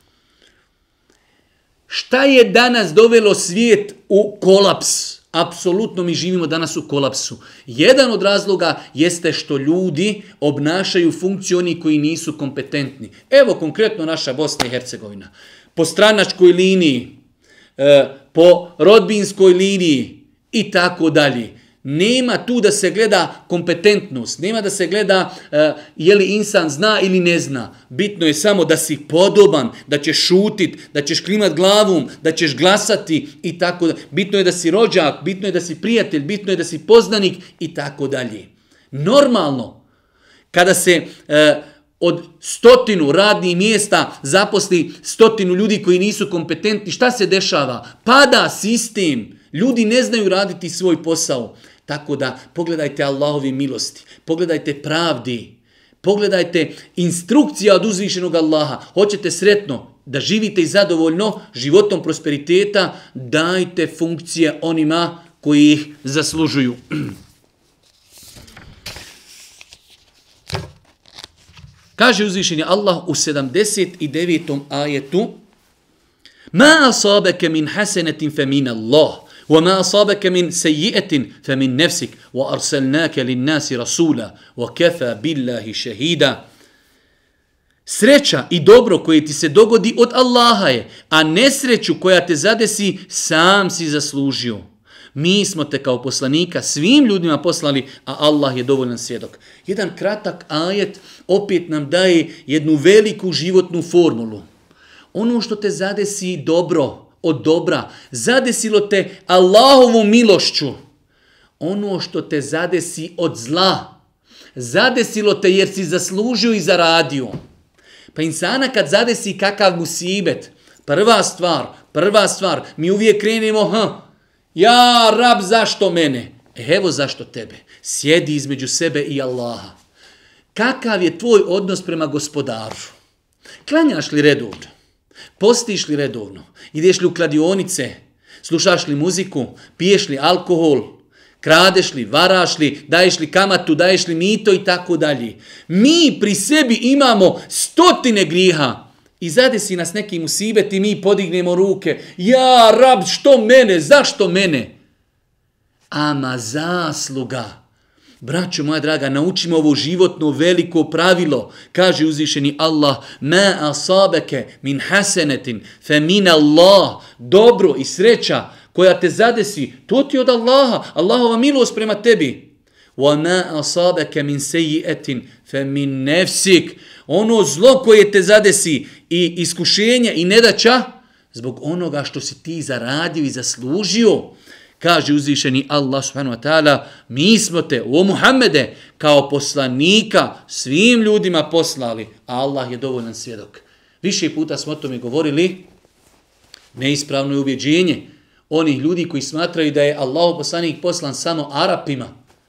Šta je danas dovelo svijet u kolaps? Apsolutno mi živimo danas u kolapsu. Jedan od razloga jeste što ljudi obnašaju funkciju oni koji nisu kompetentni. Evo konkretno naša Bosna i Hercegovina. Po stranačkoj liniji, po rodbinskoj liniji i tako dalje. Nema tu da se gleda kompetentnost, nema da se gleda je li insan zna ili ne zna. Bitno je samo da si podoban, da ćeš šutit, da ćeš klimat glavom, da ćeš glasati i tako dalje. Bitno je da si rođak, bitno je da si prijatelj, bitno je da si poznanik i tako dalje. Normalno, kada se od 100 radnih mjesta zaposli 100 ljudi koji nisu kompetentni, šta se dešava? Pada sistem, ljudi ne znaju raditi svoj posao. Tako da pogledajte Allahovi milosti, pogledajte pravdi, pogledajte instrukcija od uzvišenog Allaha. Hoćete sretno da živite i zadovoljno životom prosperiteta, dajte funkcije onima koji ih zaslužuju. Kaže uzvišeni Allah u 79. ajetu: Ma asabaka min hasanetin fa min Allah, wa ma asabaka min sayyi'atin fa min nafsik, wa arsalnaka lin-nasi rasula, wa kafa billahi shahida. Sreća i dobro koje ti se dogodi od Allaha je, a nesreću koja te zadesi sam si zaslužio. Mi smo te kao poslanika svim ljudima poslali, a Allah je dovoljan svjedok. Jedan kratak ajet opet nam daje jednu veliku životnu formulu. Ono što te zadesi dobro, od dobra, zadesilo te Allahovom milošću. Ono što te zadesi od zla, zadesilo te jer si zaslužio i zaradio. Pa insana kad zadesi kakav musibet, prva stvar, mi uvijek krenemo, ja rab, zašto mene? Evo zašto tebe. Sjedi između sebe i Allaha. Kakav je tvoj odnos prema gospodaru? Klanjaš li redovno? Postiš li redovno? Ideš li u kladionice? Slušaš li muziku? Piješ li alkohol? Kradeš li? Varaš li? Daješ li kamatu? Daješ li mito? I tako dalje. Mi pri sebi imamo 100 grijeha. I zadesi nas neki musibet i mi podignemo ruke. Ja, rab, što mene? Zašto mene? Ama zasluga. Braćo moja draga, naučimo ovo životno veliko pravilo. Kaže uzvišeni Allah: Ma asabeke min hasenetin fe min Allah. Dobro i sreća koja te zadesi, to ti od Allaha. Allahova milost prema tebi. Wa ma asabeke min sayyi'atin fe min nefsik. Ono zlo koje te zadesi i iskušenje i nedaća zbog onoga što si ti zaradio i zaslužio. Kaže uzvišeni Allah subhanahu wa ta'ala: mi smo te, o Muhammede, kao poslanika svim ljudima poslali, a Allah je dovoljan svjedok. Više puta smo o tome govorili. Neispravno je ubjeđenje onih ljudi koji smatraju da je Allahov poslanik poslan samo Arapima.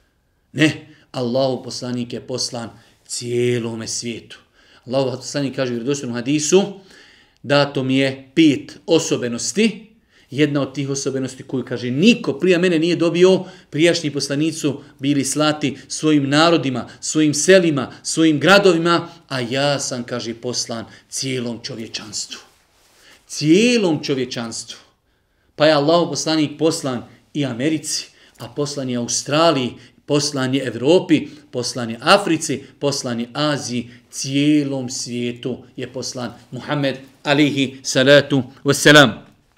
Ne, Allahov poslanik je poslan cijelome svijetu. Allahov poslanik kaže u vjerodostojnom hadisu: dato mi je 5 osobenosti. Jedna od tih osobenosti koju kaže niko prije mene nije dobio, prijašnji poslanici su bili slati svojim narodima, svojim selima, svojim gradovima, a ja sam, kaže, poslan cijelom čovječanstvu. Cijelom čovječanstvu. Pa je Allahov poslanik poslan i Americi, a poslan je Australiji, poslan je Evropi, poslan je Africi, poslan je Aziji, cijelom svijetu je poslan Muhammed alihi salatu wassalam.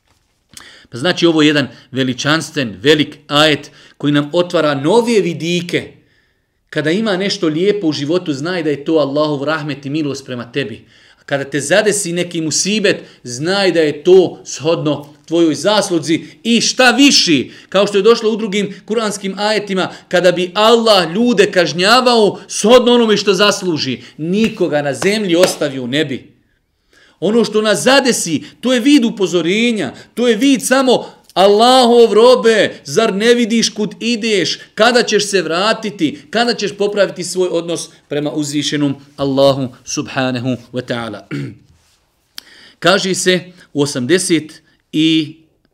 Pa znači ovo je jedan veličanstven, velik ajet koji nam otvara nove vidike. Kada ima nešto lijepo u životu, znaj da je to Allahov rahmet i milost prema tebi. A kada te zadesi neki musibet, znaj da je to shodno tvojoj zasluzi i šta viši. Kao što je došlo u drugim kuranskim ajetima, kada bi Allah ljude kažnjavao shodno onome što zasluži, nikoga na zemlji ostavio ne bi. Ono što nas zadesi, to je vid upozorenja, to je vid samo Allahov robe, zar ne vidiš kud ideš, kada ćeš se vratiti, kada ćeš popraviti svoj odnos prema uzvišenom Allahu subhanahu wa ta'ala. Kaže se u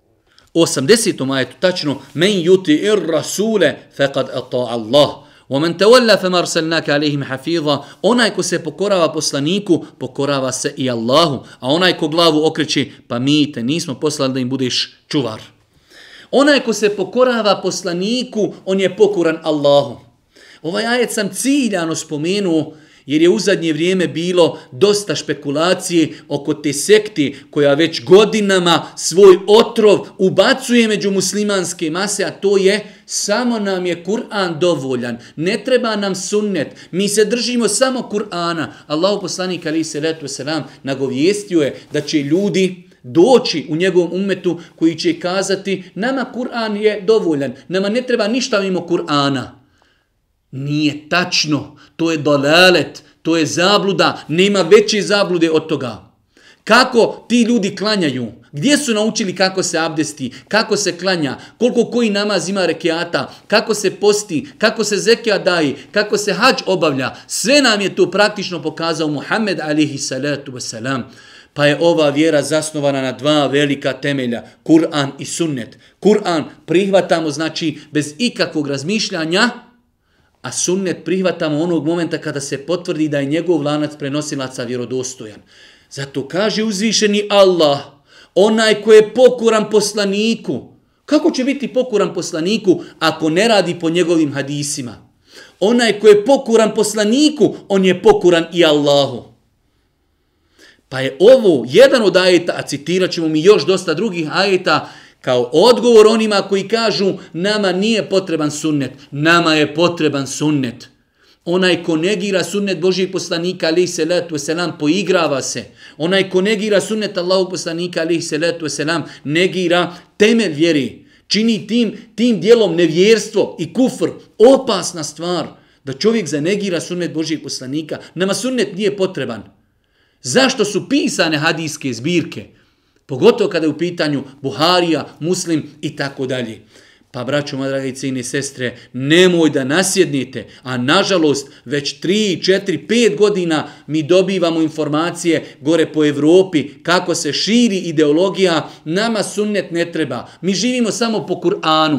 80. ajetu tačno, men yuti ir rasule faqad ata Allah. وَمَنْ تَوَلَّا فَمَا أَرْسَلْنَاكَ عَلَيْهِمْ حَفِيظًا. Onaj ko se pokorava poslaniku, pokorava se i Allahu. A onaj ko glavu okreće, pa mi te nismo poslali da im budeš čuvar. Onaj ko se pokorava poslaniku, on je pokoran Allahu. Ovaj ajet sam ciljano spomenuo, jer je u zadnje vrijeme bilo dosta špekulacije oko te sekti koja već godinama svoj otrov ubacuje među muslimanske mase, a to je samo nam je Kur'an dovoljan, ne treba nam sunnet, mi se držimo samo Kur'ana. Allahu poslanik alejhi selatu vesselam nagovijestio je da će ljudi doći u njegovom ummetu koji će kazati nama Kur'an je dovoljan, nama ne treba ništa mimo Kur'ana. Nije tačno, to je dalalet, to je zabluda, nema veće zablude od toga. Kako ti ljudi klanjaju? Gdje su naučili kako se abdesti, kako se klanja, koliko koji namaz ima rekiata, kako se posti, kako se zekijat daje, kako se hadž obavlja? Sve nam je to praktično pokazao Muhammed alejhi salatu vesselam. Pa je ova vjera zasnovana na dva velika temelja, Kur'an i sunnet. Kur'an prihvatamo znači bez ikakvog razmišljanja, a sunnet prihvatamo onog momenta kada se potvrdi da je njegov lanac prenosilaca vjerodostojan. Zato kaže uzvišeni Allah, onaj ko je pokoran poslaniku, kako će biti pokoran poslaniku ako ne radi po njegovim hadisima? Onaj ko je pokoran poslaniku, on je pokoran i Allahu. Pa je ovo jedan od ajeta, a citirat ćemo mi još dosta drugih ajeta, kao odgovor onima koji kažu nama nije potreban sunnet, nama je potreban sunnet. Onaj ko negira sunnet Božijeg poslanika alejhi selatu vesselam poigrava se. Onaj ko negira sunnet Allahovog poslanika alejhi selatu vesselam negira temelj vjeri. Čini tim dijelom nevjerstvo i kufr, opasna stvar da čovjek zanegira sunnet Božijeg poslanika. Nama sunnet nije potreban. Zašto su pisane hadijske zbirke? Pogotovo kada je u pitanju Buharija, Muslim i tako dalje. Pa, braćo, moje drage cijene i sestre, nemoj da nasjednite, a nažalost već 3, 4, 5 godina mi dobivamo informacije gore po Evropi kako se širi ideologija, nama sunnet ne treba, mi živimo samo po Kur'anu.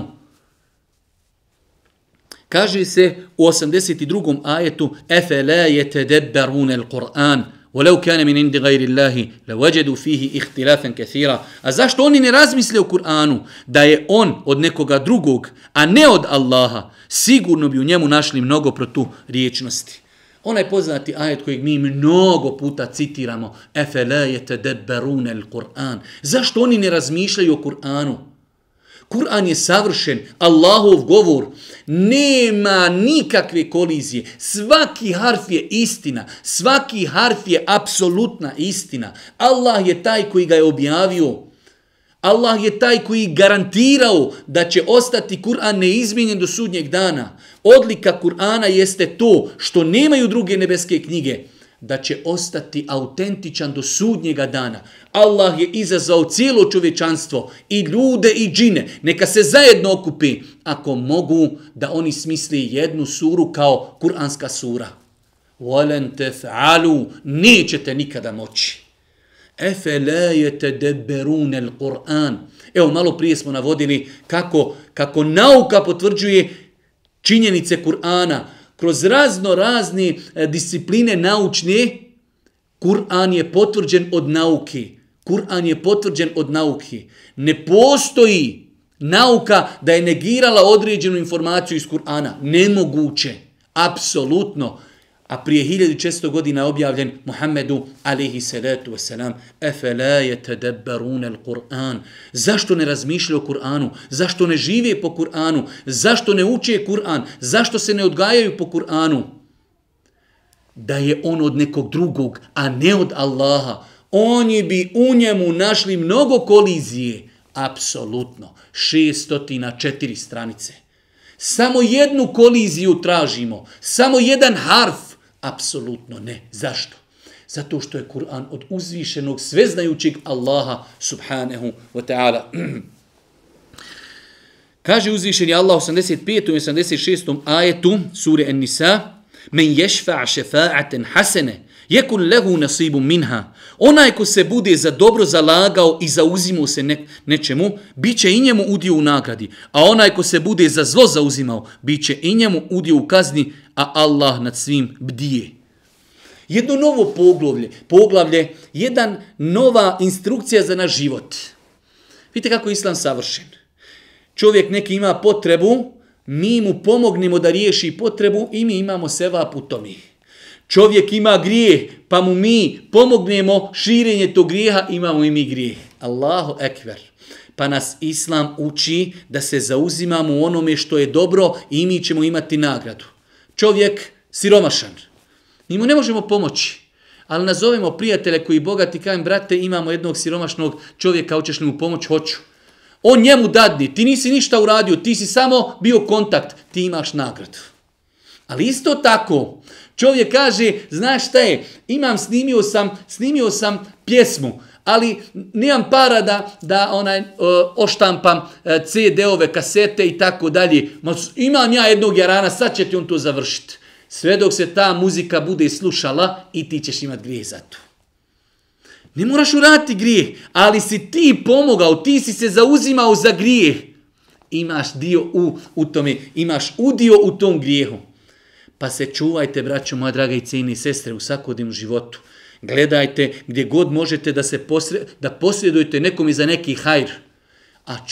Kaže se u 82. ajetu أَفَلَا يَتَدَبَّرُونَ الْقُرْآنِ وَلَوْ كَانَ مِنْ عِنْدِ غَيْرِ اللَّهِ لَوَجَدُوا فِيهِ اخْتِلَافًا كَثِيرًا. A zašto oni ne razmisle o Kur'anu? Da je on od nekoga drugog, a ne od Allaha, sigurno bi u njemu našli mnogo proturječnosti. Onaj poznati ajet kojeg mi mnogo puta citiramo, أَفَلَا يَتَدَبَّرُونَ الْقُرْآنِ. Zašto oni ne razmišljaju o Kur'anu? Kur'an je savršen, Allahov govor, nema nikakve kolizije, svaki harf je istina, svaki harf je apsolutna istina. Allah je taj koji ga je objavio, Allah je taj koji garantirao da će ostati Kur'an neizmijenjen do sudnjeg dana. Odlika Kur'ana jeste to što nemaju druge nebeske knjige, da će ostati autentičan do sudnjega dana. Allah je izazvao cijelo čovječanstvo, i ljude i džine, neka se zajedno okupe, ako mogu da oni smisli jednu suru kao kuranska sura. وَلَنْ تَفْعَلُوا, nećete nikada moći. أَفَلَا يَتَدَبَّرُونَ الْقُرْآنِ. Evo, malo prije smo navodili kako nauka potvrđuje činjenice Kur'ana. Kroz razne discipline naučne, Kur'an je potvrđen od nauke. Kur'an je potvrđen od nauke. Ne postoji nauka da je negirala određenu informaciju iz Kur'ana. Nemoguće. Apsolutno. A prije 1400 godina je objavljen Muhammedu alejhi salatu vesselam. أَفَلَا يَتَدَبَّرُونَ الْقُرْآنِ. Zašto ne razmišljaju o Kur'anu? Zašto ne žive po Kur'anu? Zašto ne uče Kur'an? Zašto se ne odgajaju po Kur'anu? Da je on od nekog drugog, a ne od Allaha, oni bi u njemu našli mnogo kolizije. Apsolutno. 604 stranice. Samo jednu koliziju tražimo. Samo jedan harf. Apsolutno ne. Zašto? Zato što je Kur'an od uzvišenog sveznajućeg Allaha subhanahu wa ta'ala. Kaže uzvišeni Allah 85. i 86. ajetu sure An-Nisa: Men yashfa' shafa'atan hasane Jekun lehu nasibu minha. Onaj ko se bude za dobro zalagao i zauzimao se nečemu, bit će i njemu udio u nagradi. A onaj ko se bude za zlo zauzimao, bit će i njemu udio u kazni, a Allah nad svim bdije. Jedno novo poglavlje, jedan nova instrukcija za naš život. Vidite kako je Islam savršen. Čovjek neki ima potrebu, mi mu pomognemo da riješi potrebu i mi imamo sevap u tome. Čovjek ima grijeh, pa mu mi pomognemo širenje tog grijeha, imamo i mi grijeh. Allahu ekber. Pa nas Islam uči da se zauzimamo u onome što je dobro i mi ćemo imati nagradu. Čovjek siromašan. Mi mu ne možemo pomoći. Ali nazovemo prijatelje koji bogati, kažem, brate, imamo jednog siromašnog čovjeka, hoćeš li mu pomoći? Hoću. On njemu dadni, ti nisi ništa uradio, ti si samo bio kontakt, ti imaš nagradu. Ali isto tako, čovjek kaže, znaš šta je, snimio sam pjesmu, ali nemam para da oštampam CD-ove, kasete i tako dalje. Imam ja jednog jarana, sad će ti on to završiti. Sve dok se ta muzika bude slušala i ti ćeš imati grijeh za to. Ne moraš uraditi grijeh, ali si ti pomogao, ti si se zauzimao za grijeh. Imaš dio u tome, imaš udio u tom grijehu. Pa se čuvajte, braćo moja draga i cijene sestre, u svakodnevnom životu. Gledajte gdje god možete da posredujete nekom i za neki hajr. A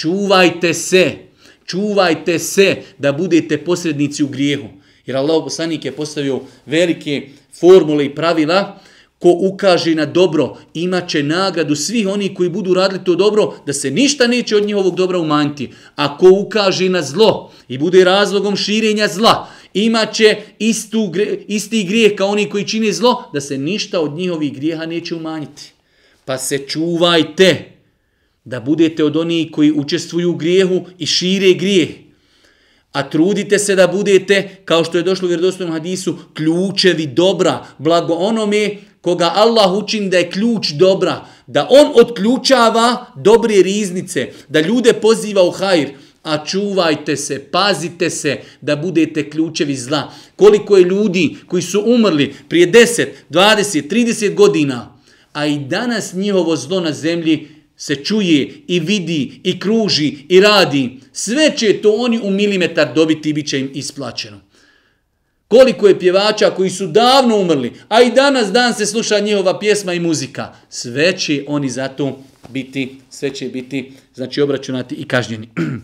čuvajte se da budete posrednici u grijehu. Jer Allah poslanik je postavio velike formule i pravila. Ko ukaže na dobro, imat će nagradu svih oni koji budu radili to dobro, da se ništa neće od njihovog dobra umanjiti. A ko ukaže na zlo i bude razlogom širenja zla, imat će isti grijeh kao oni koji čine zlo, da se ništa od njihovih grijeha neće umanjiti. Pa se čuvajte da budete od onih koji učestvuju u grijehu i šire grijeh. A trudite se da budete, kao što je došlo u vjerodostojnom hadisu, ključevi dobra, blago onome koga Allah učini da je ključ dobra, da on otključava dobre riznice, da ljude poziva u hajr, a čuvajte se, pazite se da budete ključevi zla. Koliko je ljudi koji su umrli prije 10, 20, 30 godina, a i danas njihovo zlo na zemlji se čuje i vidi i kruži i radi. Sve će to oni u milimetar dobiti i bit će im isplaćeno. Koliko je pjevača koji su davno umrli, a i danas dan se sluša njihova pjesma i muzika. Sve će oni zato biti, znači obračunati i kažnjeni.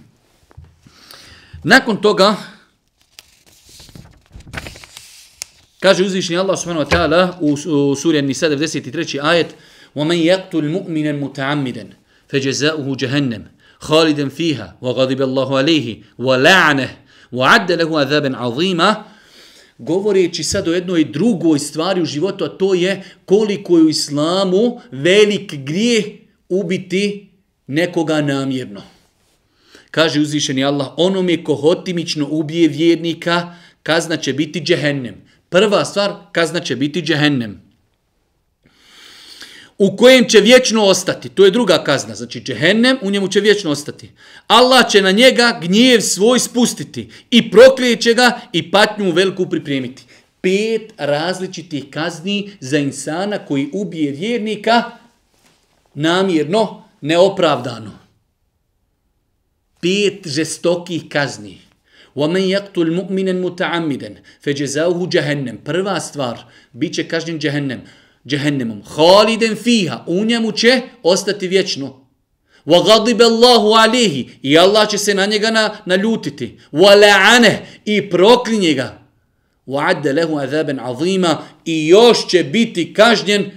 Nakon toga, kaže uzvišeni Allah subhanahu wa ta'ala u suri An-Nisa 93. ajet: وَمَنْ يَقْتُلْ مُؤْمِنًا مُتَعَمِّدًا فَجَزَاؤُهُ جَهَنَّمُ خَالِدًا فِيهَا وَغَضِبَ اللَّهُ عَلَيْهِ وَلَعْنَهُ وَعَدَّ لَهُ عَذَابًا عَظِيمًا. Govoreći sad o jednoj drugoj stvari u životu, a to je koliko je u islamu velik grijeh ubiti nekoga namjerno. Kaže uzvišeni Allah: onome ko hotimično ubije vjernika, kazna će biti džehennem. Prva stvar, kazna će biti džehennem, u kojem će vječno ostati. To je druga kazna. Znači džehennem, u njemu će vječno ostati. Allah će na njega gnjev svoj spustiti i proklijeće ga i patnju veliku pripremiti. 5 različitih kazni za insana koji ubije vjernika namjerno, neopravdano. 5 žestokih kazni. وَمَنْ يَقْتُلْ مُؤْمِنًا مُتَعَمِّدًا فَجَزَاؤُهُ جَهَنَّمُ. Prva stvar, bit će kažnjen džehennemom. Haliden fiha, u njemu će ostati vječno. وَغَضِبَ اللَّهُ عَلَيْهِ, i Allah će se na njega naljutiti. وَلَعَنَهُ, i proklinje ga. وَعَدَّ لَهُ عَذَابًا عَظِيمًا, i još će biti kažnjen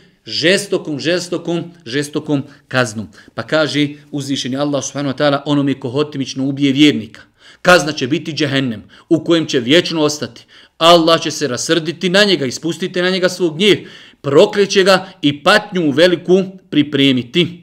žestokom kaznom. Pa kaže uzvišeni Allah subhanahu wa ta'ala onome ko hotimično ubije vjernika, kazna će biti džehennem, u kojem će vječno ostati. Allah će se rasrditi na njega i spustiti na njega svog gnjev, prokleće ga i patnju veliku pripremiti.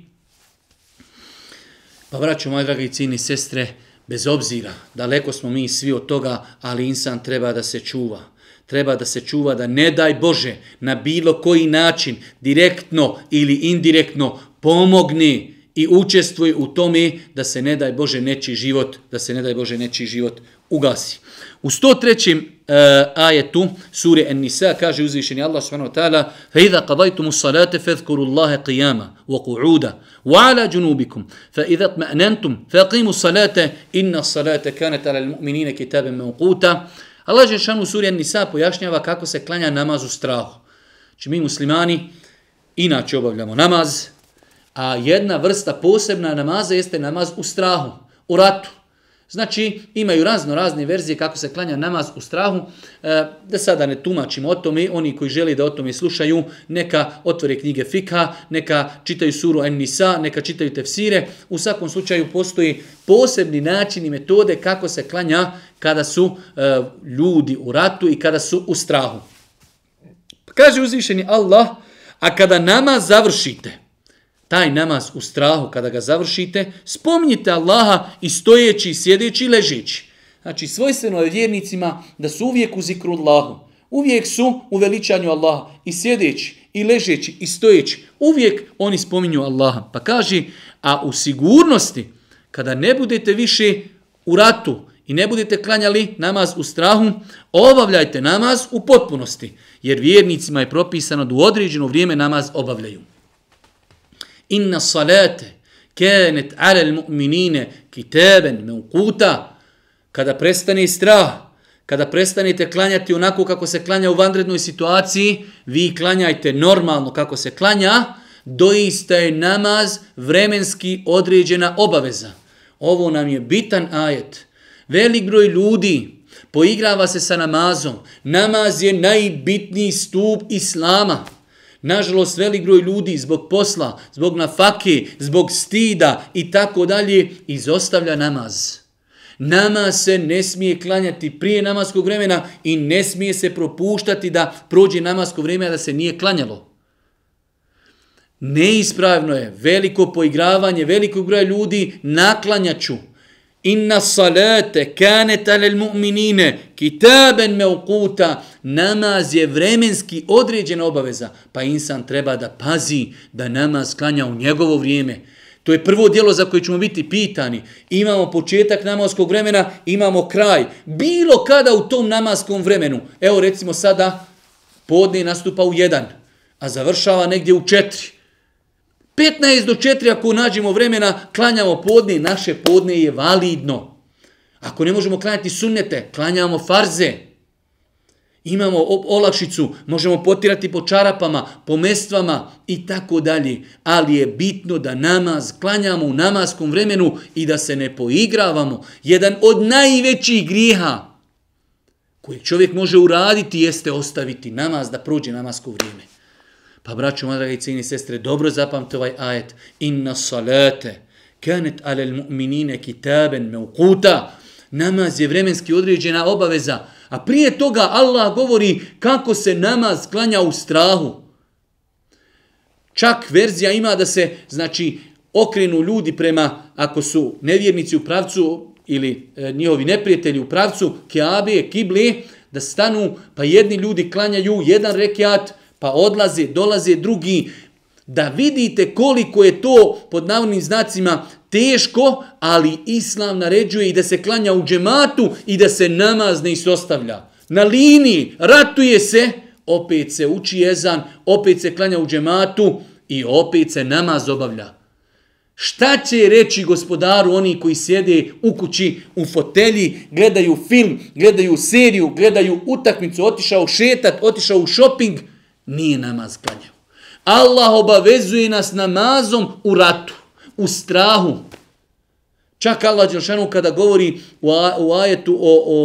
Pa braćo moje dragi cijene sestre, bez obzira, daleko smo mi svi od toga, ali insan treba da se čuva. Treba da se čuva da ne daj Bože na bilo koji način, direktno ili indirektno, pomogne i učestvuje u tome da se ne daj Bože nečiji život ugasi. U 103. ajetu sure An-Nisa kaže uzvišeni Allah subhanahu wa ta'ala فَإِذَا قَضَيْتُمُ الصَّلَاةَ فَاذْكُرُوا اللَّهَ قِيَامًا وَقُعُودًا وَعَلَى جُنُوبِكُمْ فَإِذَا اطْمَأْنَنْتُمْ فَأَقِيمُوا الصَّلَاةَ إِنَّ الصَّلَاةَ كَانَتْ عَلَى الْمُؤْمِنِينَ كِتَابًا مَوْقُوتًا. Allah dželle u suri An-Nisa pojašnjava kako se klanja namaz u strahu. Znači mi muslimani inače obavljamo namaz, a jedna vrsta posebna namaza jeste namaz u strahu, u ratu. Znači, imaju razne verzije kako se klanja namaz u strahu. Da sada ne tumačimo o tome, oni koji žele da o tome slušaju, neka otvore knjige fikha, neka čitaju suru An-Nisa, neka čitaju tefsire. U svakom slučaju postoji posebni način i metode kako se klanja kada su ljudi u ratu i kada su u strahu. Kaže uzvišeni Allah, a kada namaz završite, taj namaz u strahu, kada ga završite, spominjite Allaha i stojeći, i sjedeći i ležeći. Znači, svojstveno je vjernicima da su uvijek u zikrullahu. Uvijek su u veličanju Allaha. I sjedeći, i ležeći, i stojeći. Uvijek oni spominju Allaha. Pa kaže, a u sigurnosti, kada ne budete više u ratu i ne budete klanjali namaz u strahu, obavljajte namaz u potpunosti. Jer vjernicima je propisano da u određeno vrijeme namaz obavljaju. Inna salate kanet ala al-mu'minine kitaban mawquta. Kada prestane strah, kada prestanete klanjati onako kako se klanja u vanrednoj situaciji, vi klanjajte normalno kako se klanja, doista je namaz vremenski određena obaveza. Ovo nam je bitan ajet. Velik broj ljudi poigrava se sa namazom. Namaz je najbitniji stup islama. Nažalost, velik broj ljudi zbog posla, zbog nafake, zbog stida i tako dalje izostavlja namaz. Namaz se ne smije klanjati prije namaskog vremena i ne smije se propuštati da prođe namasko vrijeme da se nije klanjalo. Neispravno je veliko poigravanje velikog broja ljudi naklanjaću. Inna salate kanet alel mu'minine kitaben mevquta. Namaz je vremenski određena obaveza, pa insan treba da pazi da namaz klanja u njegovo vrijeme. To je prvo djelo za koje ćemo biti pitani. Imamo početak namaskog vremena, imamo kraj. Bilo kada u tom namaskom vremenu. Evo recimo sada podne nastupa u 1, a završava negdje u 4. 15 do 4 ako nađemo vremena, klanjamo podne, naše podne je validno. Ako ne možemo klanjati sunnete, klanjamo farze. Imamo olakšicu, možemo potirati po čarapama, po mestvama i tako dalje. Ali je bitno da namaz klanjamo u namaskom vremenu i da se ne poigravamo. Jedan od najvećih grijeha koji čovjek može uraditi jeste ostaviti namaz da prođe namasko vrijeme. Pa braćo, moja draga i cijeni sestre, dobro zapamte ovaj ajet. Inna salate kanet alel mu'minine kitaben mevquta. Namaz je vremenski određena obaveza. A prije toga Allah govori kako se namaz klanja u strahu. Čak verzija ima da se, znači, okrenu ljudi prema, ako su nevjernici u pravcu ili njihovi neprijatelji u pravcu Keabe, kible, da stanu, pa jedni ljudi klanjaju jedan rekiat, pa odlaze, dolaze drugi, da vidite koliko je to pod navodnim znacima teško, ali Islam naređuje i da se klanja u džematu i da se namaz ne izostavlja. Na liniji ratuje se, opet se uči ezan, opet se klanja u džematu i opet se namaz obavlja. Šta će reći gospodaru oni koji sjede u kući, u fotelji, gledaju film, gledaju seriju, gledaju utakmicu, otišao šetat, otišao u šoping, nije namaz klanjao. Allah obavezuje nas namazom u ratu, u strahu. Čak Allah dželešanu kada govori u ajetu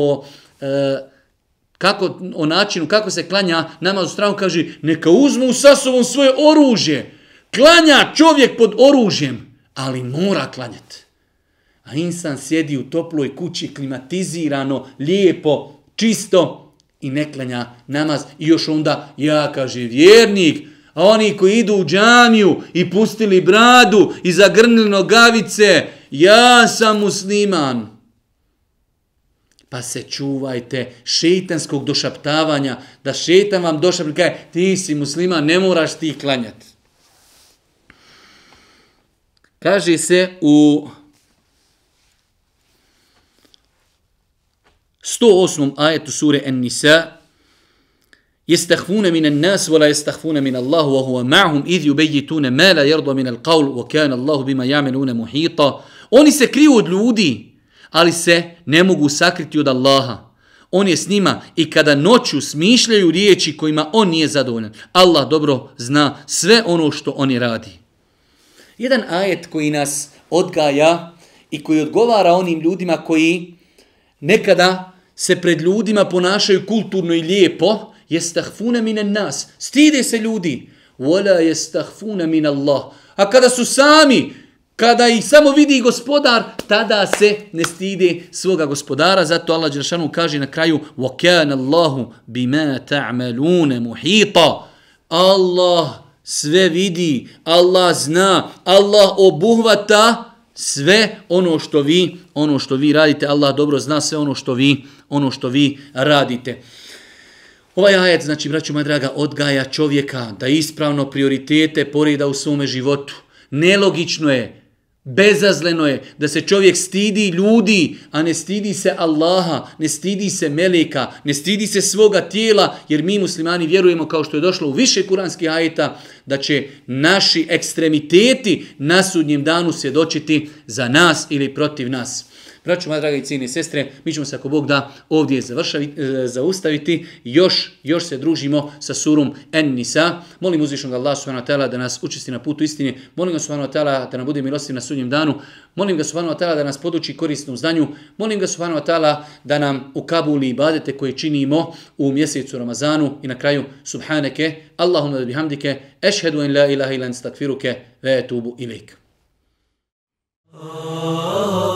o načinu kako se klanja namaz u strahu, kaže neka uzmu sa sobom svoje oružje. Klanja čovjek pod oružjem, ali mora klanjati. A insan sjedi u toploj kući, klimatizirano, lijepo, čisto i ne klanja namaz. I još onda, ja kaže vjernik, a oni koji idu u džamiju i pustili bradu i zagrnili nogavice, ja sam musliman. Pa se čuvajte šeitanskog došaptavanja, da šeitan vam došapne, kaže, ti si musliman, ne moraš ti klanjati. Kaže se u 108. ajetu sure An-Nisa: يستخفون من الناس ولا يستخفون من الله وهو معهم إذ يبيتون ما لا يرضى من القول وكان الله بما يعملون محيطا. Oni se kriju od ljudi, ali se ne mogu sakriti od Allaha. On je s njima i kada noću smišljaju riječi kojima on nije zadovoljan. Allah dobro zna sve ono što oni radi. Jedan ajet koji nas odgaja i koji odgovara onim ljudima koji nekada se pred ljudima ponašaju kulturno i lijepo, jestahfuna minan nas, stide se ljudi, wala jestahfuna min Allah. A kada su sami, kada ih samo vidi gospodar, tada se ne stide svoga gospodara. Zato Allah dželešanu kaže na kraju: wa kana Allahu bima ta'maluna muhita. Allah sve vidi, Allah zna, Allah obuhvata sve ono što vi radite. Allah dobro zna sve ono što vi radite. Ovaj ajet, znači, braćo moja draga, odgaja čovjeka da ispravno prioritete poreda u svome životu. Nelogično je, bezazleno je da se čovjek stidi ljudi, a ne stidi se Allaha, ne stidi se meleka, ne stidi se svoga tijela, jer mi muslimani vjerujemo, kao što je došlo u više kuranskih ajeta, da će naši ekstremiteti na sudnjem danu svjedočiti za nas ili protiv nas. Braćo moja draga i cijene sestre, mi ćemo se ako Bog da ovdje zaustaviti, još se družimo sa surom An-Nisa. Molim uzvišnog Allah subhanahu wa ta'ala da nas učesti na putu istine, molim ga subhanahu wa ta'ala da nam bude milostiv na sudnjem danu, molim ga subhanahu wa ta'ala da nas poduči korisnom znanju, molim ga subhanahu wa ta'ala da nam ukabuli ibadete koje činimo u mjesecu Ramazanu i na kraju subhaneke, Allahumma bihamdike, ešhedu en la ilaha ila anta, astaghfiruke ve etubu ilejk.